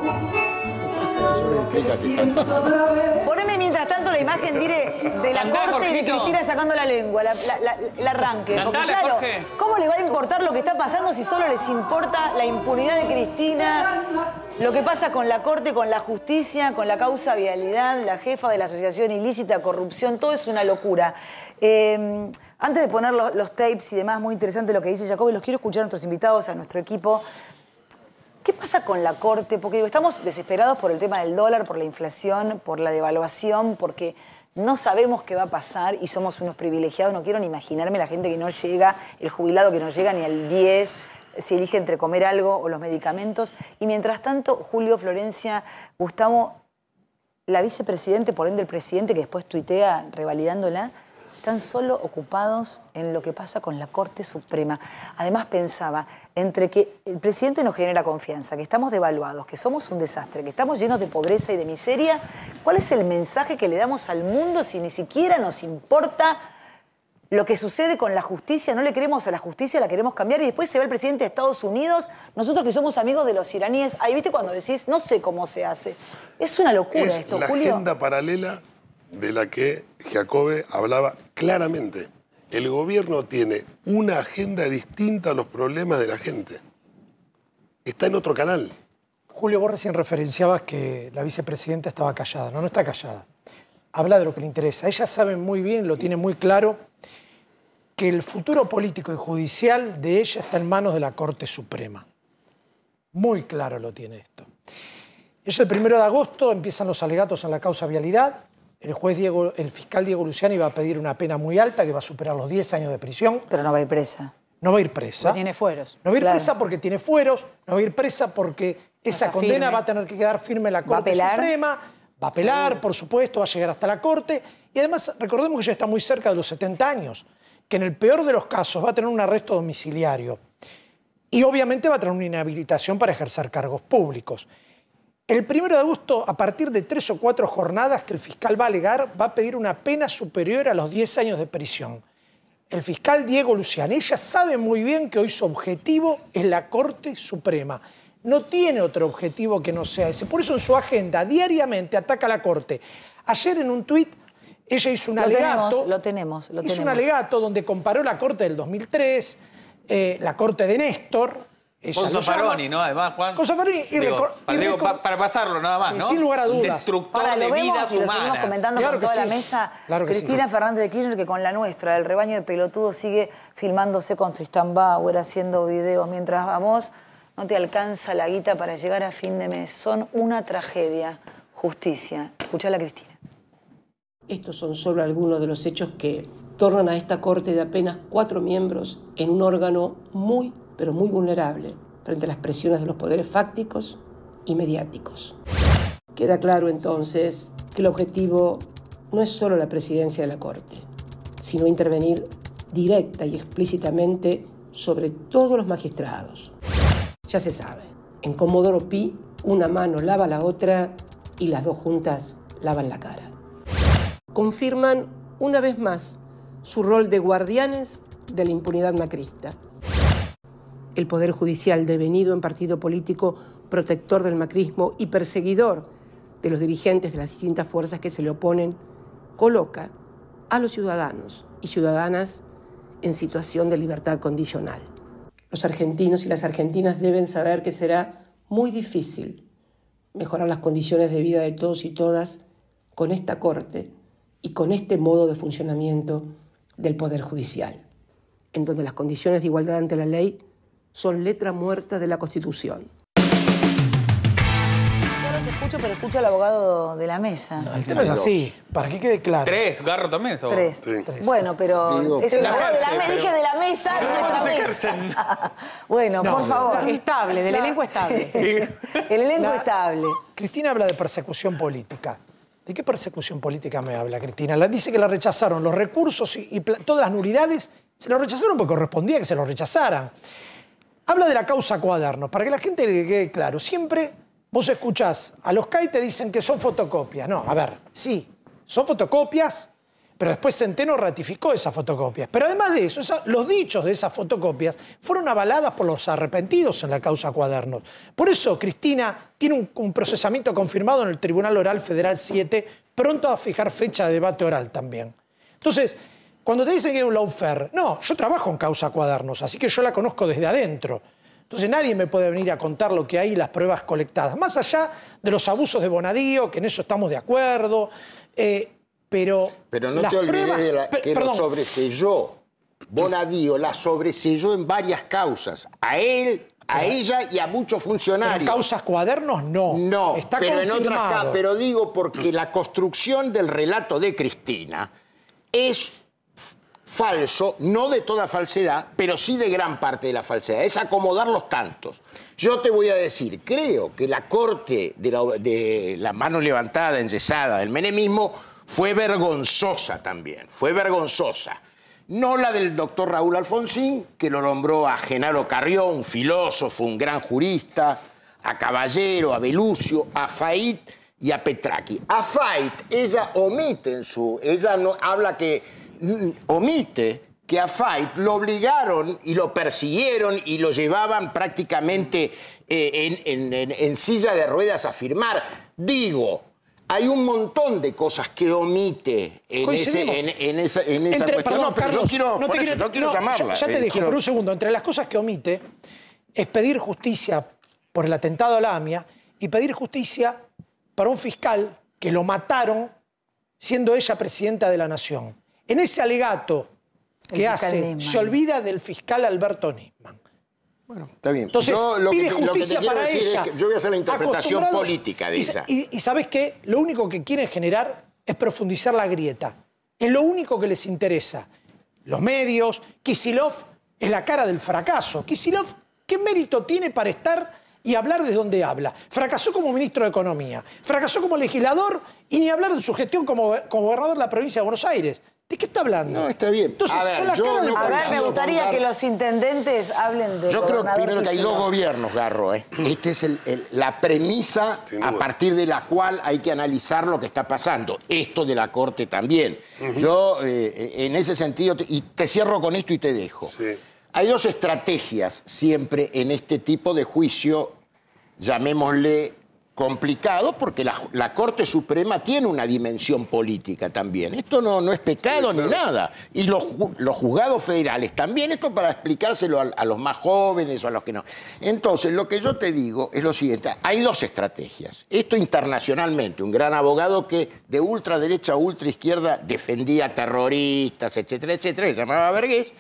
Poneme mientras tanto la imagen, Dire, de la corte y de Cristina sacando la lengua, el arranque. Porque claro, ¿cómo le va a importar lo que está pasando si solo les importa la impunidad de Cristina, lo que pasa con la corte, con la justicia, con la causa Vialidad, la jefa de la asociación ilícita, corrupción? Todo es una locura. Antes de poner los tapes y demás, muy interesante lo que dice Jacobi, los quiero escuchar a nuestros invitados, a nuestro equipo. ¿Qué pasa con la Corte? Porque digo, estamos desesperados por el tema del dólar, por la inflación, por la devaluación, porque no sabemos qué va a pasar y somos unos privilegiados. No quiero ni imaginarme la gente que no llega, el jubilado que no llega ni al 10, si elige entre comer algo o los medicamentos. Y mientras tanto, Julio, Florencia, Gustavo, la vicepresidente, por ende el presidente, que después tuitea revalidándola, están solo ocupados en lo que pasa con la Corte Suprema. Además pensaba, entre que el presidente nos genera confianza, que estamos devaluados, que somos un desastre, que estamos llenos de pobreza y de miseria, ¿cuál es el mensaje que le damos al mundo si ni siquiera nos importa lo que sucede con la justicia, no le queremos a la justicia, la queremos cambiar y después se va el presidente de Estados Unidos, nosotros que somos amigos de los iraníes, ahí viste cuando decís, no sé cómo se hace. Es una locura esto, Julio. Es la agenda paralela de la que Giacobbe hablaba claramente. El gobierno tiene una agenda distinta a los problemas de la gente. Está en otro canal. Julio, vos recién referenciabas que la vicepresidenta estaba callada. No, no está callada. Habla de lo que le interesa. Ella sabe muy bien, lo tiene muy claro, que el futuro político y judicial de ella está en manos de la Corte Suprema. Muy claro lo tiene esto. Ella el 1 de agosto empiezan los alegatos en la causa vialidad. El fiscal Diego Luciani va a pedir una pena muy alta que va a superar los 10 años de prisión. Pero no va a ir presa. No va a ir presa. Tiene fueros. No va a ir presa porque tiene fueros, no va a ir presa porque esa condena firme. Va a tener que quedar firme en la Corte Suprema. Va a apelar, por supuesto, va a llegar hasta la Corte. Y además, recordemos que ya está muy cerca de los 70 años, que en el peor de los casos va a tener un arresto domiciliario. Y obviamente va a tener una inhabilitación para ejercer cargos públicos. El 1 de agosto, a partir de 3 o 4 jornadas que el fiscal va a alegar, va a pedir una pena superior a los 10 años de prisión. El fiscal Diego Luciani, ella sabe muy bien que hoy su objetivo es la Corte Suprema. No tiene otro objetivo que no sea ese. Por eso en su agenda diariamente ataca a la Corte. Ayer en un tuit ella hizo un alegato. Lo tenemos. Hizo un alegato donde comparó la Corte del 2003, la Corte de Néstor. Con Zaffaroni, ¿no? Además, Juan. Con Zaffaroni para pasarlo nada más, ¿no? Sin lugar a dudas. Destructor Ahora, de vidas y lo seguimos comentando con toda la mesa. Claro que Cristina Fernández de Kirchner, que con la nuestra, el rebaño de pelotudos, sigue filmándose con Tristan Bauer, haciendo videos mientras vamos. No te alcanza la guita para llegar a fin de mes. Son una tragedia. Justicia. Escuchala, Cristina. Estos son solo algunos de los hechos que tornan a esta Corte de apenas 4 miembros en un órgano muy, pero muy vulnerable frente a las presiones de los poderes fácticos y mediáticos. Queda claro entonces que el objetivo no es solo la presidencia de la Corte, sino intervenir directa y explícitamente sobre todos los magistrados. Ya se sabe, en Comodoro Pi una mano lava la otra y las dos juntas lavan la cara. Confirman una vez más su rol de guardianes de la impunidad macrista. El Poder Judicial, devenido en partido político protector del macrismo y perseguidor de los dirigentes de las distintas fuerzas que se le oponen, coloca a los ciudadanos y ciudadanas en situación de libertad condicional. Los argentinos y las argentinas deben saber que será muy difícil mejorar las condiciones de vida de todos y todas con esta Corte y con este modo de funcionamiento del Poder Judicial, en donde las condiciones de igualdad ante la ley son letra muerta de la Constitución. Yo los escucho, pero escucho al abogado de la mesa. No, el tema es así, para que quede claro. 3, Garro también es abogado. 3. Bueno, pero es el abogado de la mesa, dije de la mesa, no de la mesa. Bueno, por favor. Estable, del elenco estable. El elenco estable. Cristina habla de persecución política. ¿De qué persecución política me habla, Cristina? Dice que la rechazaron los recursos y todas las nulidades, se lo rechazaron porque correspondía que se lo rechazaran. Habla de la causa Cuadernos, para que la gente le quede claro. Siempre vos escuchás a los CAI te dicen que son fotocopias. No, a ver, sí, son fotocopias, pero después Centeno ratificó esas fotocopias. Pero además de eso, los dichos de esas fotocopias fueron avaladas por los arrepentidos en la causa Cuadernos. Por eso Cristina tiene un procesamiento confirmado en el Tribunal Oral Federal 7, pronto a fijar fecha de debate oral también. Entonces, cuando te dicen que es un lawfare, no, yo trabajo en causa Cuadernos, así que yo la conozco desde adentro. Entonces nadie me puede venir a contar lo que hay y las pruebas colectadas. Más allá de los abusos de Bonadío, que en eso estamos de acuerdo, pero no te olvides que lo sobreselló. Bonadío la sobreselló en varias causas. A él, a ella y a muchos funcionarios. En causas Cuadernos no. No, está pero confirmado. En otras causas. Pero digo porque la construcción del relato de Cristina es falso, no de toda falsedad, pero sí de gran parte de la falsedad. Es acomodar los tantos. Yo te voy a decir, creo que la Corte de la mano levantada, enyesada del menemismo fue vergonzosa también, fue vergonzosa. No la del doctor Raúl Alfonsín, que lo nombró a Genaro Carrió, un filósofo, un gran jurista, a Caballero, a Belucio, a Fait y a Petracchi. A Fait, ella omite ella no habla que omite que a Fait lo obligaron y lo persiguieron y lo llevaban prácticamente en silla de ruedas a firmar. Digo, hay un montón de cosas que omite en esa cuestión. Perdón, Carlos, yo quiero llamarla. Ya te dejo, por un segundo. Entre las cosas que omite es pedir justicia por el atentado a la AMIA y pedir justicia para un fiscal que lo mataron siendo ella presidenta de la Nación. En ese alegato que hace, se olvida del fiscal Alberto Nisman. Bueno, está bien. Entonces, pide justicia para ella. Es que yo voy a hacer la interpretación política de ella. Y ¿sabes qué? Lo único que quieren generar es profundizar la grieta. Es lo único que les interesa. Los medios, Kicillof es la cara del fracaso. Kicillof, ¿qué mérito tiene para estar y hablar desde donde habla? Fracasó como ministro de Economía, fracasó como legislador y ni hablar de su gestión como gobernador de la provincia de Buenos Aires. ¿De qué está hablando? No, está bien. Entonces, me gustaría que los intendentes hablen de Yo creo primero que hay dos gobiernos, Garro. Esta es la premisa a partir de la cual hay que analizar lo que está pasando. Esto de la Corte también. Yo, en ese sentido, y te cierro con esto y te dejo. Sí. Hay dos estrategias siempre en este tipo de juicio, llamémosle complicado, porque la Corte Suprema tiene una dimensión política también. Esto no es pecado ni nada. Y los juzgados federales también, esto para explicárselo a los más jóvenes o a los que no. Entonces, lo que yo te digo es lo siguiente. Hay dos estrategias. Esto internacionalmente, un gran abogado que de ultraderecha a ultraizquierda defendía terroristas, etcétera, etcétera, se llamaba Vergés.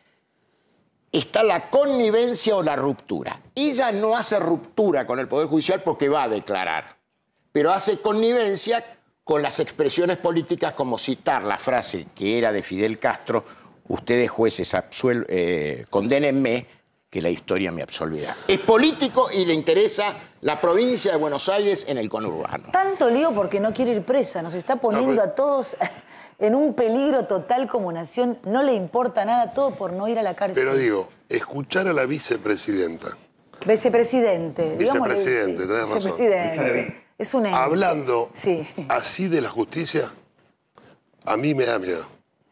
Está la connivencia o la ruptura. Ella no hace ruptura con el Poder Judicial porque va a declarar, pero hace connivencia con las expresiones políticas, como citar la frase que era de Fidel Castro: ustedes jueces condénenme, que la historia me absolverá. Es político y le interesa la provincia de Buenos Aires en el conurbano. Tanto lío porque no quiere ir presa, nos está poniendo a todos en un peligro total como nación. No le importa nada, todo por no ir a la cárcel. Pero digo, escuchar a la vicepresidenta. Vicepresidente. Vicepresidente, tenés razón. Vicepresidente. Es un ente. Hablando así de la justicia, a mí me da miedo.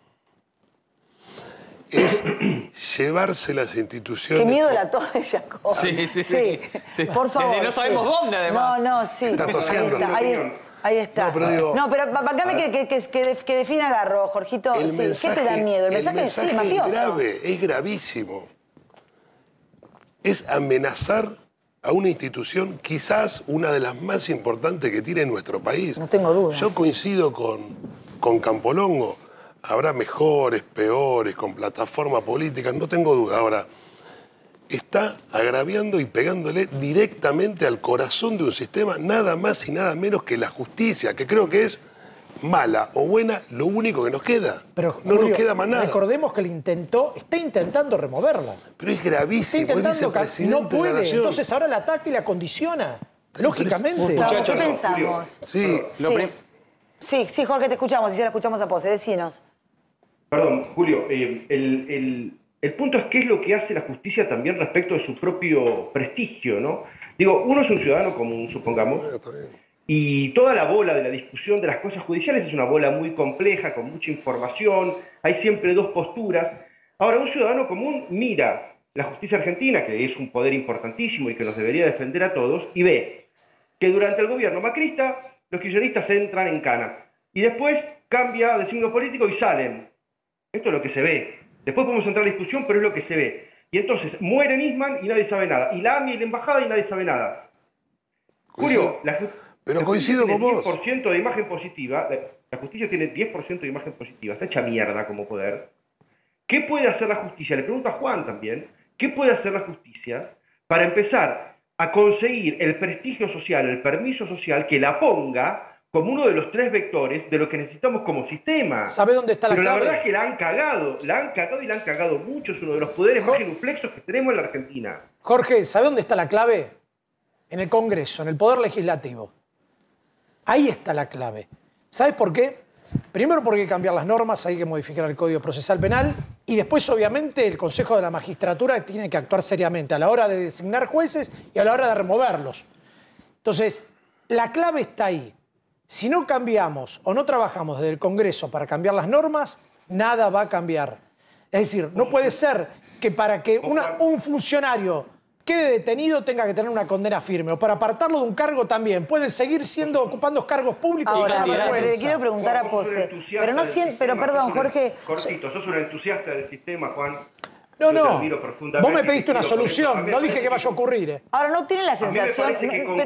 Es llevarse las instituciones... Qué miedo la toma de Jacob. Sí. Por favor. No sabemos dónde, además. No, sí. Está tosiendo. Ahí está. No, pero bancame que defina Garro, Jorgito. ¿Qué te da miedo? El mensaje sí, mafioso. Es grave, es gravísimo. Es amenazar a una institución, quizás una de las más importantes que tiene nuestro país. No tengo dudas. Yo coincido con Campolongo. Habrá mejores, peores, con plataformas políticas, no tengo duda. Ahora, está agraviando y pegándole directamente al corazón de un sistema, nada más y nada menos que la justicia, que creo que es mala o buena, lo único que nos queda. Pero, no Julio, nos queda más nada. Recordemos que está intentando removerla. Pero es gravísimo, es vicepresidente no puede, de la Nación. Entonces ahora la ataca y la condiciona. Lógicamente. ¿Qué pensamos? Sí, Jorge, te escuchamos y ya la escuchamos a Pose. Decinos. Perdón, Julio, el punto es qué es lo que hace la justicia también respecto de su propio prestigio, ¿no? Digo, uno es un ciudadano común, supongamos, y toda la bola de la discusión de las cosas judiciales es una bola muy compleja, con mucha información, hay siempre dos posturas. Ahora, un ciudadano común mira la justicia argentina, que es un poder importantísimo y que nos debería defender a todos, y ve que durante el gobierno macrista los kirchneristas entran en cana, y después cambia de signo político y salen. Esto es lo que se ve. Después podemos entrar a la discusión, pero es lo que se ve. Y entonces muere Nisman y nadie sabe nada. Y la AMI y la embajada y nadie sabe nada. Julio, pero coincido con vos. 10% de imagen positiva. La justicia tiene 10% de imagen positiva. Está hecha mierda como poder. ¿Qué puede hacer la justicia? Le pregunto a Juan también. ¿Qué puede hacer la justicia para empezar a conseguir el prestigio social, el permiso social que la ponga como uno de los 3 vectores de lo que necesitamos como sistema? ¿Sabe dónde está la clave? Pero la verdad es que la han cagado y la han cagado mucho. Es uno de los poderes más genuflexos que tenemos en la Argentina. Jorge, ¿sabe dónde está la clave? En el Congreso, en el Poder Legislativo. Ahí está la clave. ¿Sabes por qué? Primero porque hay que cambiar las normas, hay que modificar el Código Procesal Penal y después, obviamente, el Consejo de la Magistratura tiene que actuar seriamente a la hora de designar jueces y a la hora de removerlos. Entonces, la clave está ahí. Si no cambiamos o no trabajamos desde el Congreso para cambiar las normas, nada va a cambiar. Es decir, no puede ser que para que un funcionario quede detenido tenga que tener una condena firme, o para apartarlo de un cargo también. Puede seguir ocupando cargos públicos. Ahora, le quiero preguntar a Pose, pero no siento, pero perdón, Jorge. Cortito, sos un entusiasta del sistema, Juan. No, vos me pediste una solución, no dije que vaya a ocurrir. Ahora, ¿no tiene la sensación? A mí me parece que con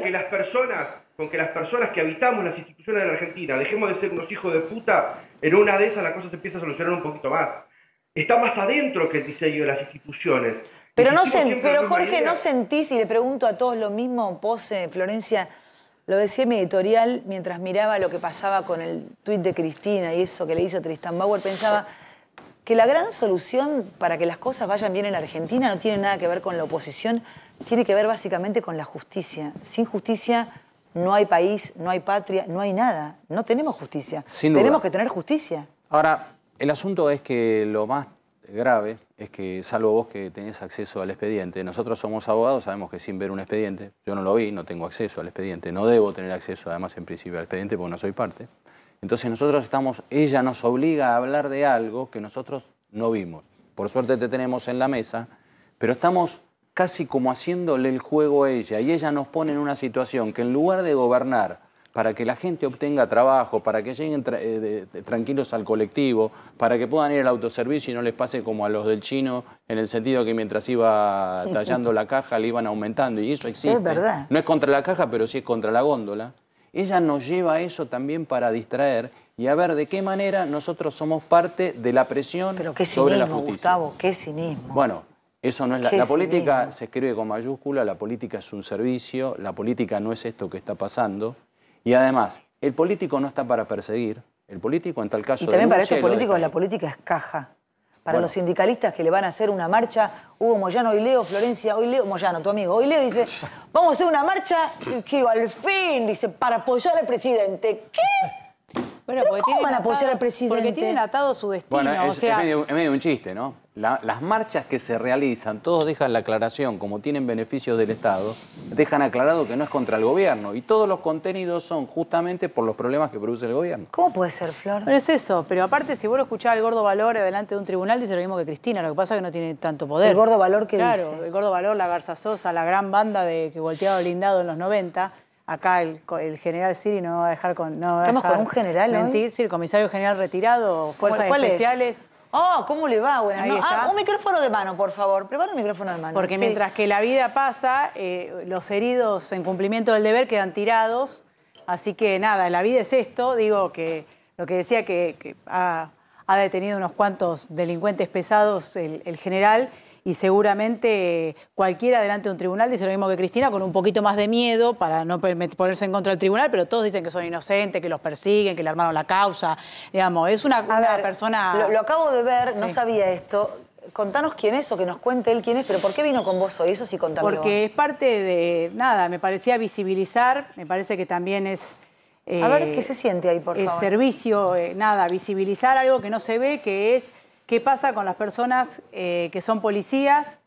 que las personas que habitamos las instituciones de la Argentina dejemos de ser unos hijos de puta, en una de esas la cosa se empieza a solucionar un poquito más. Está más adentro que el diseño de las instituciones. Pero Jorge, ¿no sentís, y le pregunto a todos lo mismo, Pose, Florencia, lo decía en mi editorial mientras miraba lo que pasaba con el tuit de Cristina y eso que le hizo Tristan Bauer, pensaba que la gran solución para que las cosas vayan bien en la Argentina no tiene nada que ver con la oposición, tiene que ver básicamente con la justicia. Sin justicia no hay país, no hay patria, no hay nada. No tenemos justicia. Tenemos que tener justicia. Ahora, el asunto es que lo más grave es que, salvo vos que tenés acceso al expediente, nosotros somos abogados, sabemos que sin ver un expediente, yo no lo vi, no tengo acceso al expediente, no debo tener acceso además en principio al expediente porque no soy parte. Entonces nosotros ella nos obliga a hablar de algo que nosotros no vimos. Por suerte te tenemos en la mesa, pero estamos casi como haciéndole el juego a ella y ella nos pone en una situación que en lugar de gobernar para que la gente obtenga trabajo, para que lleguen tranquilos al colectivo, para que puedan ir al autoservicio y no les pase como a los del chino, en el sentido que mientras iba tallando la caja le iban aumentando, y eso existe. Es verdad. No es contra la caja, pero sí es contra la góndola. Ella nos lleva a eso también para distraer y a ver de qué manera nosotros somos parte de la presión sobre la justicia. Pero qué cinismo, Gustavo, qué cinismo. Bueno, eso no es la política se escribe con mayúscula, la política es un servicio, la política no es esto que está pasando. Y además, el político no está para perseguir, el político en tal caso... Y también para estos políticos la política es caja. Para los sindicalistas que le van a hacer una marcha, Hugo Moyano, hoy leo, Florencia, hoy leo, Moyano, tu amigo, hoy leo, dice, vamos a hacer una marcha, que al fin, dice, para apoyar al presidente. ¿Qué? Bueno, ¿Pero cómo van a apoyar al presidente? Porque tienen atado su destino. Bueno, es medio un chiste, ¿no? Las marchas que se realizan, todos dejan la aclaración, como tienen beneficios del Estado, dejan aclarado que no es contra el gobierno. Y todos los contenidos son justamente por los problemas que produce el gobierno. ¿Cómo puede ser, Flor? Bueno, es eso. Pero aparte, si vos lo escuchás al Gordo Valor delante de un tribunal, dice lo mismo que Cristina. Lo que pasa es que no tiene tanto poder. ¿El Gordo Valor qué dice? Claro, el Gordo Valor, la Garza Sosa, la gran banda que volteaba blindado en los 90... Acá el general Siri no va a dejar con... ¿Estamos con un general mentir. hoy? Sí, el comisario general retirado, Fuerzas Especiales. Oh, ¿cómo le va? Buenas noches. Un micrófono de mano, por favor. Prepara un micrófono de mano. Porque mientras que la vida pasa, los heridos en cumplimiento del deber quedan tirados. Así que nada, la vida es esto. Digo que lo que decía que ha detenido unos cuantos delincuentes pesados el general. Y seguramente cualquiera delante de un tribunal dice lo mismo que Cristina, con un poquito más de miedo para no ponerse en contra del tribunal, pero todos dicen que son inocentes, que los persiguen, que le armaron la causa. Digamos, es una persona... Lo acabo de ver, no sabía esto. Contanos quién es o que nos cuente él quién es, pero ¿por qué vino con vos hoy? Eso sí, contame. Porque es parte de... Nada, me parecía visibilizar, me parece que también es... a ver, ¿qué se siente ahí, por favor? Es servicio, visibilizar algo que no se ve, que es... ¿Qué pasa con las personas que son policías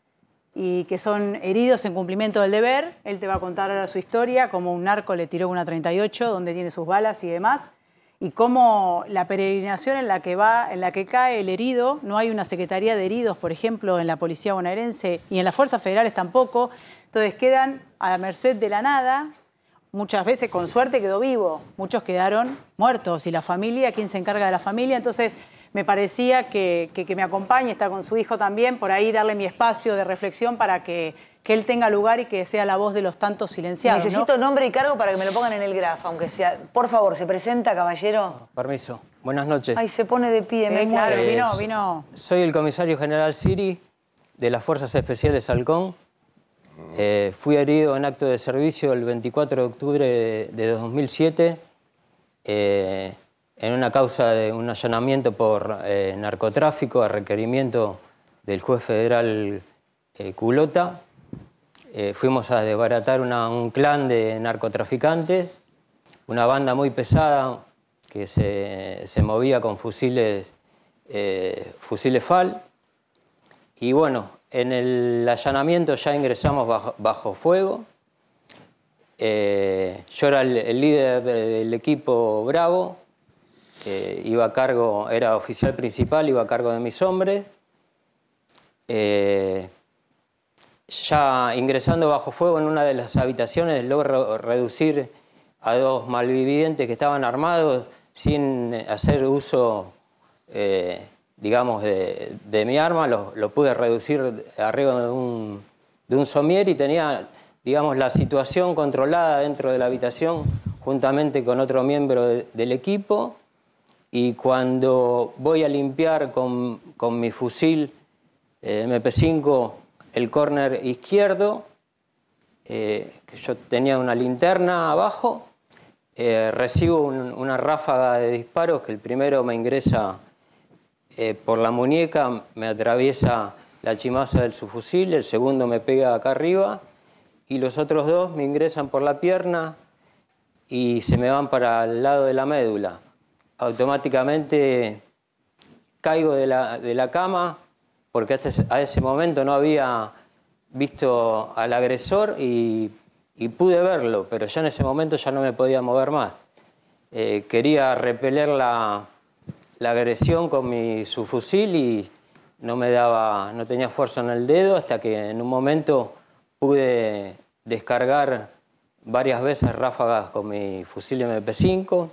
y que son heridos en cumplimiento del deber? Él te va a contar ahora su historia, cómo un narco le tiró una 38, donde tiene sus balas y demás, y cómo la peregrinación en la que cae el herido, no hay una secretaría de heridos, por ejemplo, en la policía bonaerense y en las fuerzas federales tampoco, entonces quedan a la merced de la nada. Muchas veces, con suerte, quedó vivo, muchos quedaron muertos, y la familia, ¿quién se encarga de la familia? Entonces... me parecía que me acompañe, está con su hijo también, por ahí darle mi espacio de reflexión para que él tenga lugar y que sea la voz de los tantos silenciados. Necesito nombre y cargo para que me lo pongan en el grafo, aunque sea. Por favor, ¿se presenta, caballero? Permiso. Buenas noches. Ay, se pone de pie, me claro, muero. Vino. Soy el comisario general Siri, de las Fuerzas Especiales Halcón. Fui herido en acto de servicio el 24 de octubre de 2007. En una causa de un allanamiento por narcotráfico a requerimiento del juez federal Culota. Fuimos a desbaratar un clan de narcotraficantes, una banda muy pesada que se movía con fusiles FAL. Y bueno, en el allanamiento ya ingresamos bajo fuego. Yo era el líder del equipo Bravo. iba a cargo, era oficial principal, iba a cargo de mis hombres. Ya ingresando bajo fuego en una de las habitaciones, logro reducir a 2 malvivientes que estaban armados sin hacer uso, digamos, de mi arma. Lo pude reducir arriba de un somier y tenía, digamos, la situación controlada dentro de la habitación juntamente con otro miembro del equipo. Y cuando voy a limpiar con mi fusil MP5 el córner izquierdo, que yo tenía una linterna abajo, recibo una ráfaga de disparos que el primero me ingresa por la muñeca, me atraviesa la chimaza del subfusil, el segundo me pega acá arriba y los otros 2 me ingresan por la pierna y se me van para el lado de la médula. Automáticamente caigo de la cama porque a ese momento no había visto al agresor y pude verlo, pero ya en ese momento ya no me podía mover más. Quería repeler la agresión con mi subfusil y no tenía fuerza en el dedo hasta que en un momento pude descargar varias veces ráfagas con mi fusil MP5.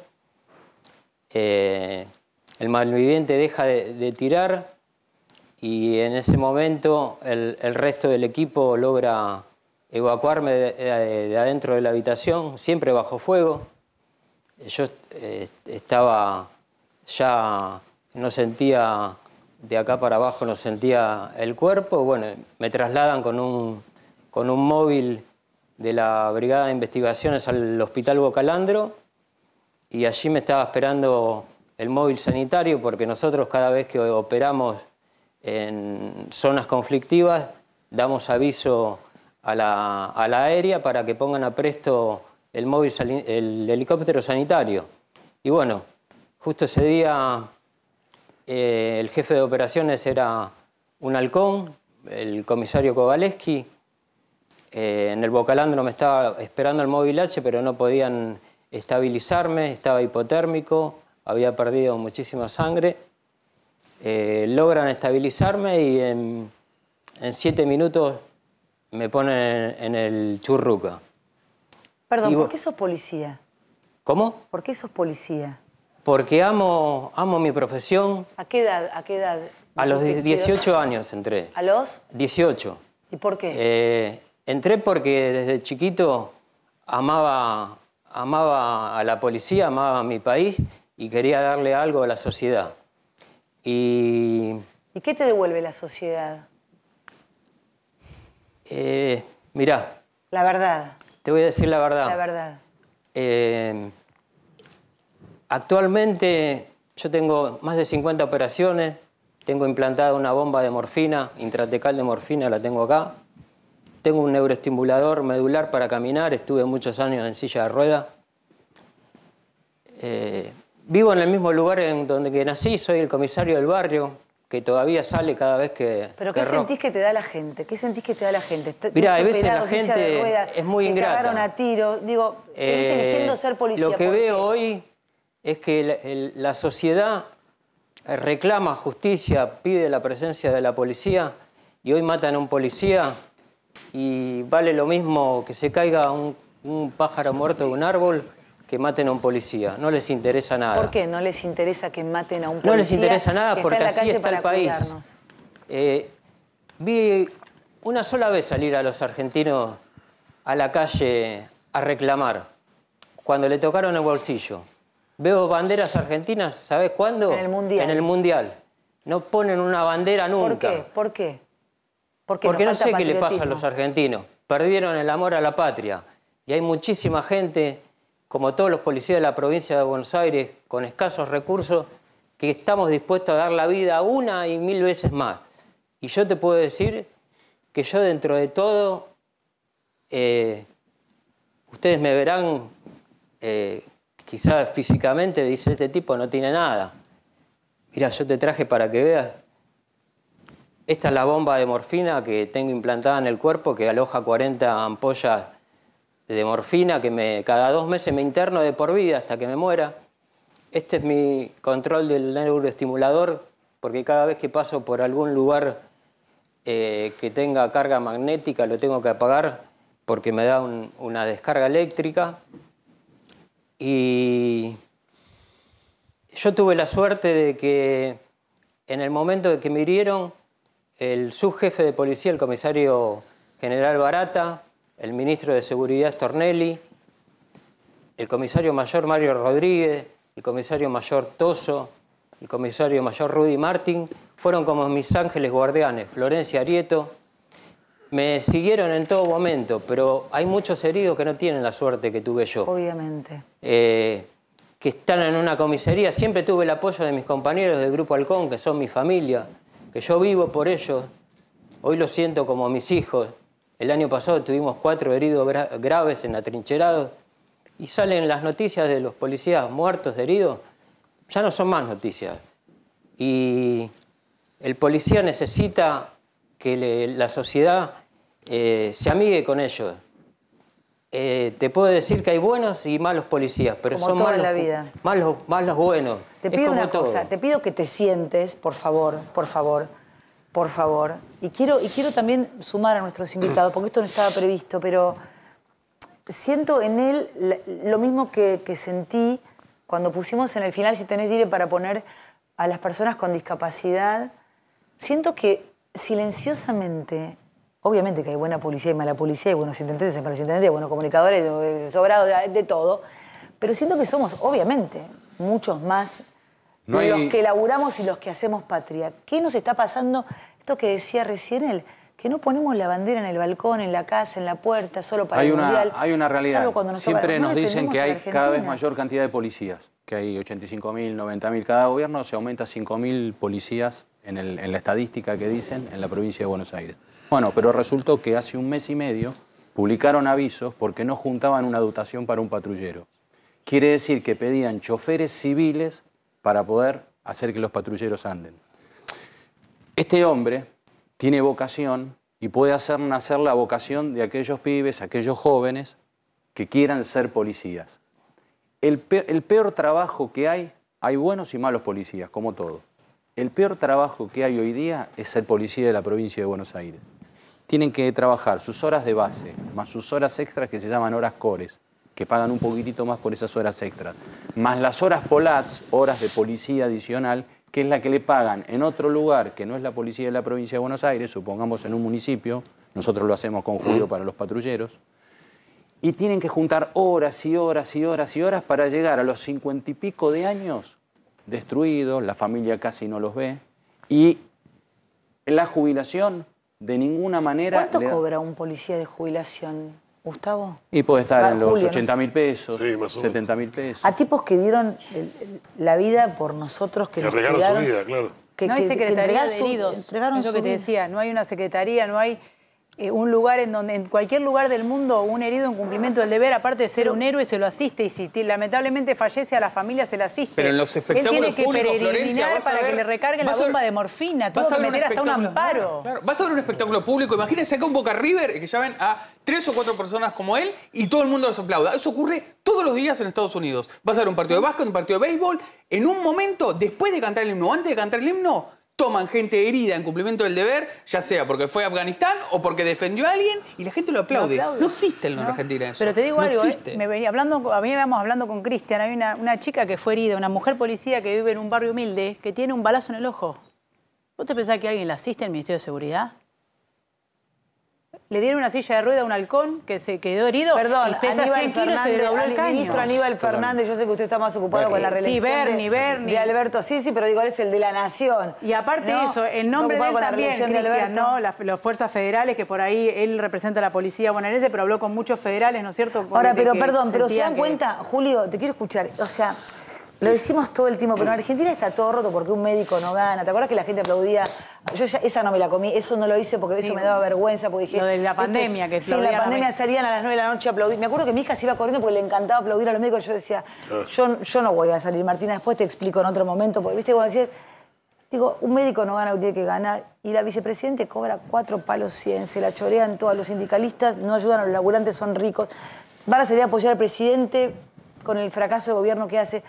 El malviviente deja de tirar y en ese momento el resto del equipo logra evacuarme de adentro de la habitación, siempre bajo fuego. Yo estaba ya, no sentía, de acá para abajo no sentía el cuerpo. Bueno, me trasladan con un móvil de la Brigada de Investigaciones al Hospital Bocalandro y allí me estaba esperando el móvil sanitario porque nosotros cada vez que operamos en zonas conflictivas damos aviso a la aérea para que pongan a presto el helicóptero sanitario. Y bueno, justo ese día el jefe de operaciones era un halcón, el comisario Kowaleski. En el Bocalandro me estaba esperando el móvil H, pero no podían estabilizarme, estaba hipotérmico, había perdido muchísima sangre. Logran estabilizarme y en 7 minutos me ponen en el Churruca. Perdón, ¿por qué sos policía? ¿Cómo? ¿Por qué sos policía? Porque amo mi profesión. ¿A qué edad? ¿A qué edad? A los 18 años entré. ¿A los? 18. ¿Y por qué? Entré porque desde chiquito amaba a la policía, amaba a mi país y quería darle algo a la sociedad. ¿Y qué te devuelve la sociedad? Mirá. La verdad. Te voy a decir la verdad. La verdad. Actualmente yo tengo más de 50 operaciones, tengo implantada una bomba de morfina, intratecal de morfina, la tengo acá. Tengo un neuroestimulador medular para caminar, estuve muchos años en silla de ruedas. Vivo en el mismo lugar en donde nací, soy el comisario del barrio, que todavía sale cada vez que... ¿Pero qué sentís que te da la gente? ¿Qué sentís que te da la gente? Mirá, a veces la gente es muy ingrata. Te cagaron a tiro, digo, seguís eligiendo ser policía. Lo que veo hoy es que la sociedad reclama justicia, pide la presencia de la policía y hoy matan a un policía y vale lo mismo que se caiga un pájaro muerto de un árbol que maten a un policía. No les interesa nada. ¿Por qué no les interesa que maten a un policía? No les interesa nada porque así está el país. Vi una sola vez salir a los argentinos a la calle a reclamar, cuando le tocaron el bolsillo. Veo banderas argentinas, ¿sabes cuándo? En el Mundial. En el Mundial. No ponen una bandera nunca. ¿Por qué? Porque no sé qué le pasa a los argentinos. Perdieron el amor a la patria. Y hay muchísima gente, como todos los policías de la provincia de Buenos Aires, con escasos recursos, que estamos dispuestos a dar la vida 1 y 1000 veces más. Y yo te puedo decir que yo dentro de todo, ustedes me verán, quizás físicamente, dice este tipo no tiene nada. Mira, yo te traje para que veas. Esta es la bomba de morfina que tengo implantada en el cuerpo, que aloja 40 ampollas de morfina, que cada 2 meses me interno de por vida hasta que me muera. Este es mi control del neuroestimulador, porque cada vez que paso por algún lugar que tenga carga magnética lo tengo que apagar porque me da una descarga eléctrica. Y yo tuve la suerte de que en el momento de que me hirieron, el subjefe de policía, el comisario general Barata, el ministro de Seguridad Stornelli, el comisario mayor Mario Rodríguez, el comisario mayor Toso, el comisario mayor Rudy Martín, fueron como mis ángeles guardianes. Florencia Arieto, me siguieron en todo momento, pero hay muchos heridos que no tienen la suerte que tuve yo. Obviamente. Que están en una comisaría. Siempre tuve el apoyo de mis compañeros del Grupo Halcón, que son mi familia, que yo vivo por ellos. Hoy los siento como mis hijos. El año pasado tuvimos 4 heridos graves en atrincherados y salen las noticias de los policías muertos, heridos. Ya no son más noticias. Y el policía necesita que la sociedad se amigue con ellos. Te puedo decir que hay buenos y malos policías, pero como son toda malos, la vida. Malos buenos. Te pido una cosa, te pido que te sientes, por favor, por favor, por favor. Y quiero también sumar a nuestros invitados, porque esto no estaba previsto, pero siento en él lo mismo que sentí cuando pusimos en el final, si tenés dire para poner a las personas con discapacidad. Siento que silenciosamente, obviamente que hay buena policía y mala policía, hay buenos intendentes, hay malos intendentes, hay buenos comunicadores, sobrados de todo, pero siento que somos, obviamente, muchos más los que laburamos y los que hacemos patria. ¿Qué nos está pasando? Esto que decía recién él, que no ponemos la bandera en el balcón, en la casa, en la puerta, solo para el Mundial. Hay una realidad. Siempre nos dicen que hay cada vez Argentina. mayor cantidad de policías, que hay 85.000, 90.000. Cada gobierno se aumenta 5.000 policías en la estadística que dicen en la provincia de Buenos Aires. Bueno, pero resultó que hace un mes y medio publicaron avisos porque no juntaban una dotación para un patrullero. Quiere decir que pedían choferes civiles para poder hacer que los patrulleros anden. Este hombre tiene vocación y puede hacer nacer la vocación de aquellos pibes, aquellos jóvenes que quieran ser policías. El peor trabajo que hay buenos y malos policías, como todo. El peor trabajo que hay hoy día es ser policía de la provincia de Buenos Aires. Tienen que trabajar sus horas de base, más sus horas extras que se llaman horas cores, que pagan un poquitito más por esas horas extras, más las horas polats, horas de policía adicional, que es la que le pagan en otro lugar que no es la policía de la provincia de Buenos Aires, supongamos en un municipio, nosotros lo hacemos con Julio para los patrulleros, y tienen que juntar horas y horas y horas y horas para llegar a los 50 y pico de años destruidos, la familia casi no los ve, y la jubilación de ninguna manera... ¿Cuánto cobra un policía de jubilación, Gustavo? Y puede estar en los Julio, 80.000 pesos, 70.000 pesos. A tipos que dieron la vida por nosotros, que nos cuidaron, su vida, claro. No hay secretaría de heridos, entregaron es lo su que te vida. decía, no hay una secretaría, no hay un lugar en donde, en cualquier lugar del mundo, un herido en cumplimiento del deber, aparte de ser un héroe, se lo asiste, y si lamentablemente fallece, a la familia se le asiste. Pero en los espectáculos él tiene que públicos, peregrinar Florencia, para que le recarguen la bomba de morfina, tuvo que meter hasta un amparo. Claro. Vas a ver un espectáculo público, imagínense acá un Boca River y que llamen a 3 o 4 personas como él y todo el mundo los aplauda. Eso ocurre todos los días en Estados Unidos. Vas a ver un partido de básquet, un partido de béisbol, en un momento, después de cantar el himno, antes de cantar el himno, toman gente herida en cumplimiento del deber, ya sea porque fue a Afganistán o porque defendió a alguien, y la gente lo aplaude. No existe en Argentina eso. Pero te digo algo, existe. a mí íbamos hablando con Cristian, hay una chica que fue herida, una mujer policía que vive en un barrio humilde, que tiene un balazo en el ojo. ¿Vos te pensás que alguien la asiste en el Ministerio de Seguridad? Le dieron una silla de rueda a un halcón que se quedó herido. Perdón, y pesa 100 kilos y se le dobló el caño. Ministro Aníbal Fernández, yo sé que usted está más ocupado con la reelección Bernie. de Alberto Sisi, pero digo, él es el de la Nación. Y aparte de eso, el nombre de él también, Cristian, ¿no? Las fuerzas federales, que por ahí él representa a la policía bonaerense, pero habló con muchos federales, ¿no es cierto? Ahora, pero perdón, pero se dan cuenta, Julio, te quiero escuchar, o sea... Lo decimos todo el tiempo, pero en Argentina está todo roto porque un médico no gana. ¿Te acuerdas que la gente aplaudía? Yo esa no me la comí, eso no lo hice porque eso me daba vergüenza. Porque dije, lo de la pandemia, que sí, la pandemia salían a las 9 de la noche a aplaudir. Me acuerdo que mi hija se iba corriendo porque le encantaba aplaudir a los médicos. Yo decía, yo no voy a salir, Martina, después te explico en otro momento. Porque, viste, cuando decías, digo, un médico no gana lo que tiene que ganar. Y la vicepresidente cobra 4 palos 100, se la chorean todos los sindicalistas, no ayudan a los laburantes, son ricos. Van a salir a apoyar al presidente con el fracaso de gobierno que hace.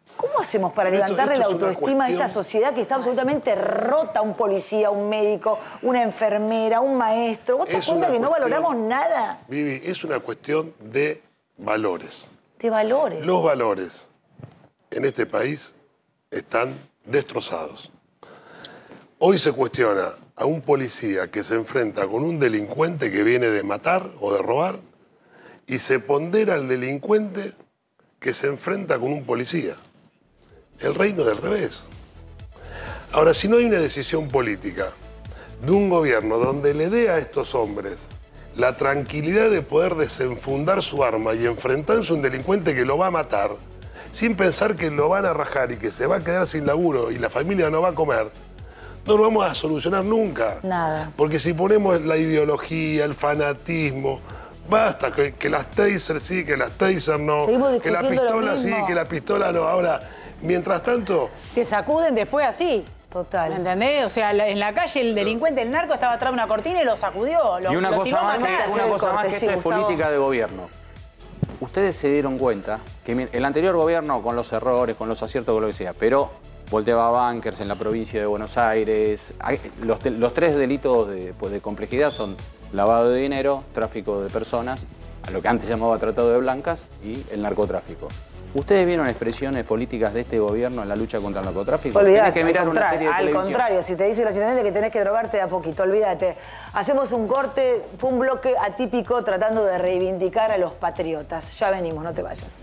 ¿Cómo hacemos para levantarle la autoestima a esta sociedad que está absolutamente rota? Un policía, un médico, una enfermera, un maestro. ¿Vos te das cuenta que no valoramos nada? Vivi, es una cuestión de valores. De valores. Los valores en este país están destrozados. Hoy se cuestiona a un policía que se enfrenta con un delincuente que viene de matar o de robar y se pondera al delincuente que se enfrenta con un policía. El reino del revés. Ahora, si no hay una decisión política de un gobierno donde le dé a estos hombres la tranquilidad de poder desenfundar su arma y enfrentarse a un delincuente que lo va a matar, sin pensar que lo van a rajar y que se va a quedar sin laburo y la familia no va a comer, no lo vamos a solucionar nunca. Nada. Porque si ponemos la ideología, el fanatismo, basta, que las taser sí, que las taser no, que la pistola sí, que la pistola no. Ahora, mientras tanto... Te sacuden después así. Total. ¿Entendés? O sea, en la calle el delincuente, el narco, estaba atrás de una cortina y lo sacudió. Y una cosa más que esto es política de gobierno. Ustedes se dieron cuenta que el anterior gobierno, con los errores, con los aciertos, con lo que sea, pero volteaba bancers en la provincia de Buenos Aires. Los tres delitos de complejidad son lavado de dinero, tráfico de personas, a lo que antes llamaba tratado de blancas, y el narcotráfico. ¿Ustedes vieron expresiones políticas de este gobierno en la lucha contra el narcotráfico? Olvídate, que mirar una serie de al contrario, si te dicen los intendentes que tenés que drogarte de a poquito, olvídate. Hacemos un corte, fue un bloque atípico tratando de reivindicar a los patriotas. Ya venimos, no te vayas.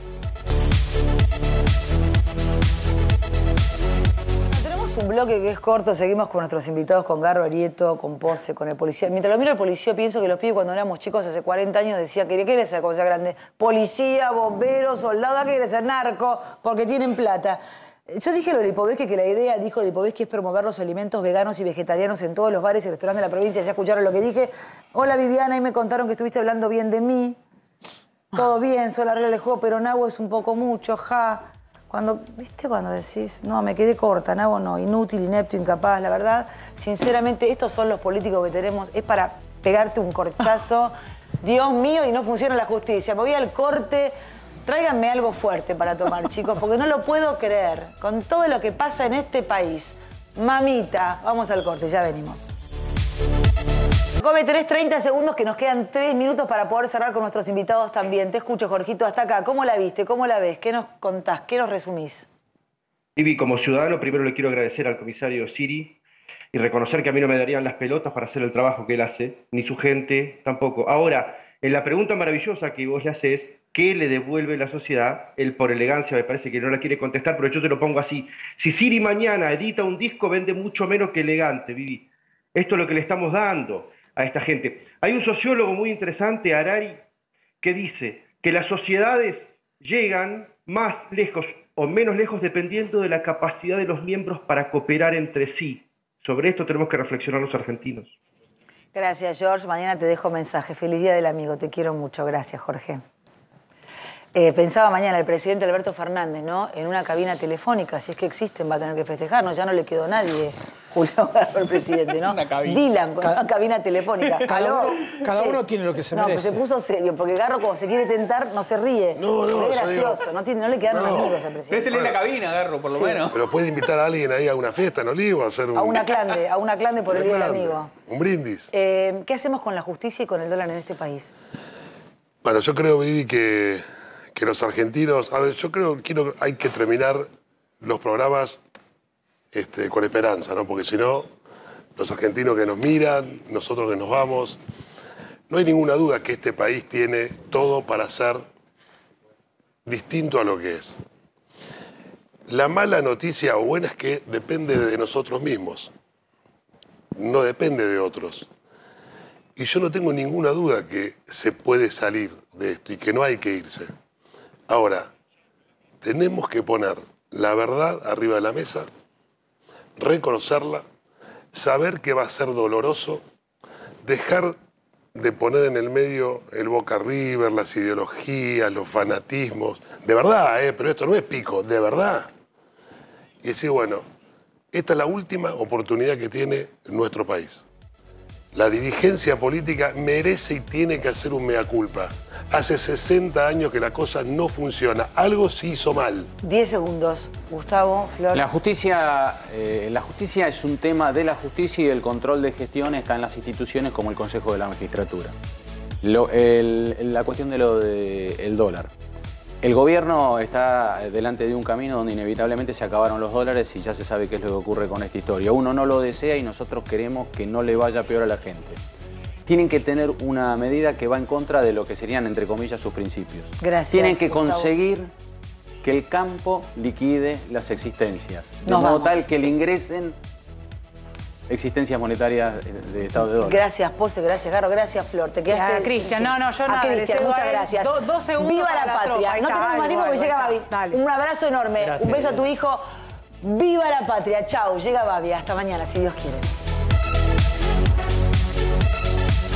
Un bloque que es corto, seguimos con nuestros invitados, con Garro Arieto, con Pose, con el policía. Mientras lo miro el policía, pienso que los pibes cuando éramos chicos hace 40 años decían que quiere ser cuando sea grande. Policía, bombero, soldado, que quiere ser narco, porque tienen plata. Yo dije lo de Lipovetsky, que la idea, dijo Lipovetsky, es promover los alimentos veganos y vegetarianos en todos los bares y restaurantes de la provincia. ¿Ya escucharon lo que dije? Hola Viviana, y me contaron que estuviste hablando bien de mí. Todo bien, soy la regla del juego, pero Nabo es un poco mucho, ja. ¿Viste cuando decís, no, me quedé corta, Nabo no, inútil, inepto, incapaz? La verdad, sinceramente, estos son los políticos que tenemos, es para pegarte un corchazo. Dios mío, y no funciona la justicia. Me voy al corte, tráiganme algo fuerte para tomar, chicos, porque no lo puedo creer. Con todo lo que pasa en este país. Mamita, vamos al corte, ya venimos. Come, tenés 30 segundos, que nos quedan 3 minutos para poder cerrar con nuestros invitados también. Te escucho, Jorgito, hasta acá. ¿Cómo la viste? ¿Cómo la ves? ¿Qué nos contás? ¿Qué nos resumís? Vivi, como ciudadano, primero le quiero agradecer al comisario Siri y reconocer que a mí no me darían las pelotas para hacer el trabajo que él hace, ni su gente tampoco. Ahora, en la pregunta maravillosa que vos le haces, ¿qué le devuelve la sociedad? Él, por elegancia, me parece que no la quiere contestar, pero yo te lo pongo así. Si Siri mañana edita un disco, vende mucho menos que Elegante, Vivi. Esto es lo que le estamos dando a esta gente. Hay un sociólogo muy interesante, Harari, que dice que las sociedades llegan más lejos o menos lejos dependiendo de la capacidad de los miembros para cooperar entre sí. Sobre esto tenemos que reflexionar los argentinos. Gracias, George. Mañana te dejo mensaje. Feliz Día del Amigo. Te quiero mucho. Gracias, Jorge. Pensaba mañana el presidente Alberto Fernández, ¿no? En una cabina telefónica, si es que existen, va a tener que festejar, ¿no? Ya no le quedó nadie, Julio Garro, el presidente, ¿no? Dylan, con una cabina telefónica. Cada uno tiene lo que se merece. No, pero se puso serio, porque Garro, cuando se quiere tentar, no se ríe. No, es gracioso, no le quedaron amigos al presidente. Préstele la cabina, Garro, por lo menos. Pero puede invitar a alguien ahí a una fiesta en Olivo, a hacer un... A una clande por el Día del Amigo. Un brindis. ¿Qué hacemos con la justicia y con el dólar en este país? Bueno, yo creo, Vivi, que los argentinos... A ver, yo creo que hay que terminar los programas con esperanza, ¿no? Porque si no, los argentinos que nos miran, nosotros que nos vamos... No hay ninguna duda que este país tiene todo para ser distinto a lo que es. La mala noticia o buena es que depende de nosotros mismos. No depende de otros. Y yo no tengo ninguna duda que se puede salir de esto y que no hay que irse. Ahora, tenemos que poner la verdad arriba de la mesa, reconocerla, saber que va a ser doloroso, dejar de poner en el medio el Boca River, las ideologías, los fanatismos. De verdad, pero esto no es pico, de verdad. Y decir, bueno, esta es la última oportunidad que tiene nuestro país. La dirigencia política merece y tiene que hacer un mea culpa. Hace 60 años que la cosa no funciona. Algo se hizo mal. 10 segundos. Gustavo, Flor. La justicia es un tema de la justicia y el control de gestión está en las instituciones como el Consejo de la Magistratura. La cuestión de lo del dólar. El gobierno está delante de un camino donde inevitablemente se acabaron los dólares y ya se sabe qué es lo que ocurre con esta historia. Uno no lo desea y nosotros queremos que no le vaya peor a la gente. Tienen que tener una medida que va en contra de lo que serían, entre comillas, sus principios. Gracias, Tienen que Gustavo. conseguir que el campo liquide las existencias. De Nos modo vamos. tal que le ingresen existencias monetarias de Estado de dólar. Gracias, Pose, gracias, Garo, gracias, Flor. Te quedaste. Cristian, no, yo a nada, le Cristian, cedo muchas a él gracias. 2 segundos ¡Viva para la la patria! tropa. Ahí No está, tenemos más tiempo porque ahí llega está. Babi. Dale. Un abrazo enorme. Gracias, Un beso a tu Viviana. hijo. ¡Viva la patria! Chau, llega Babi. Hasta mañana, si Dios quiere.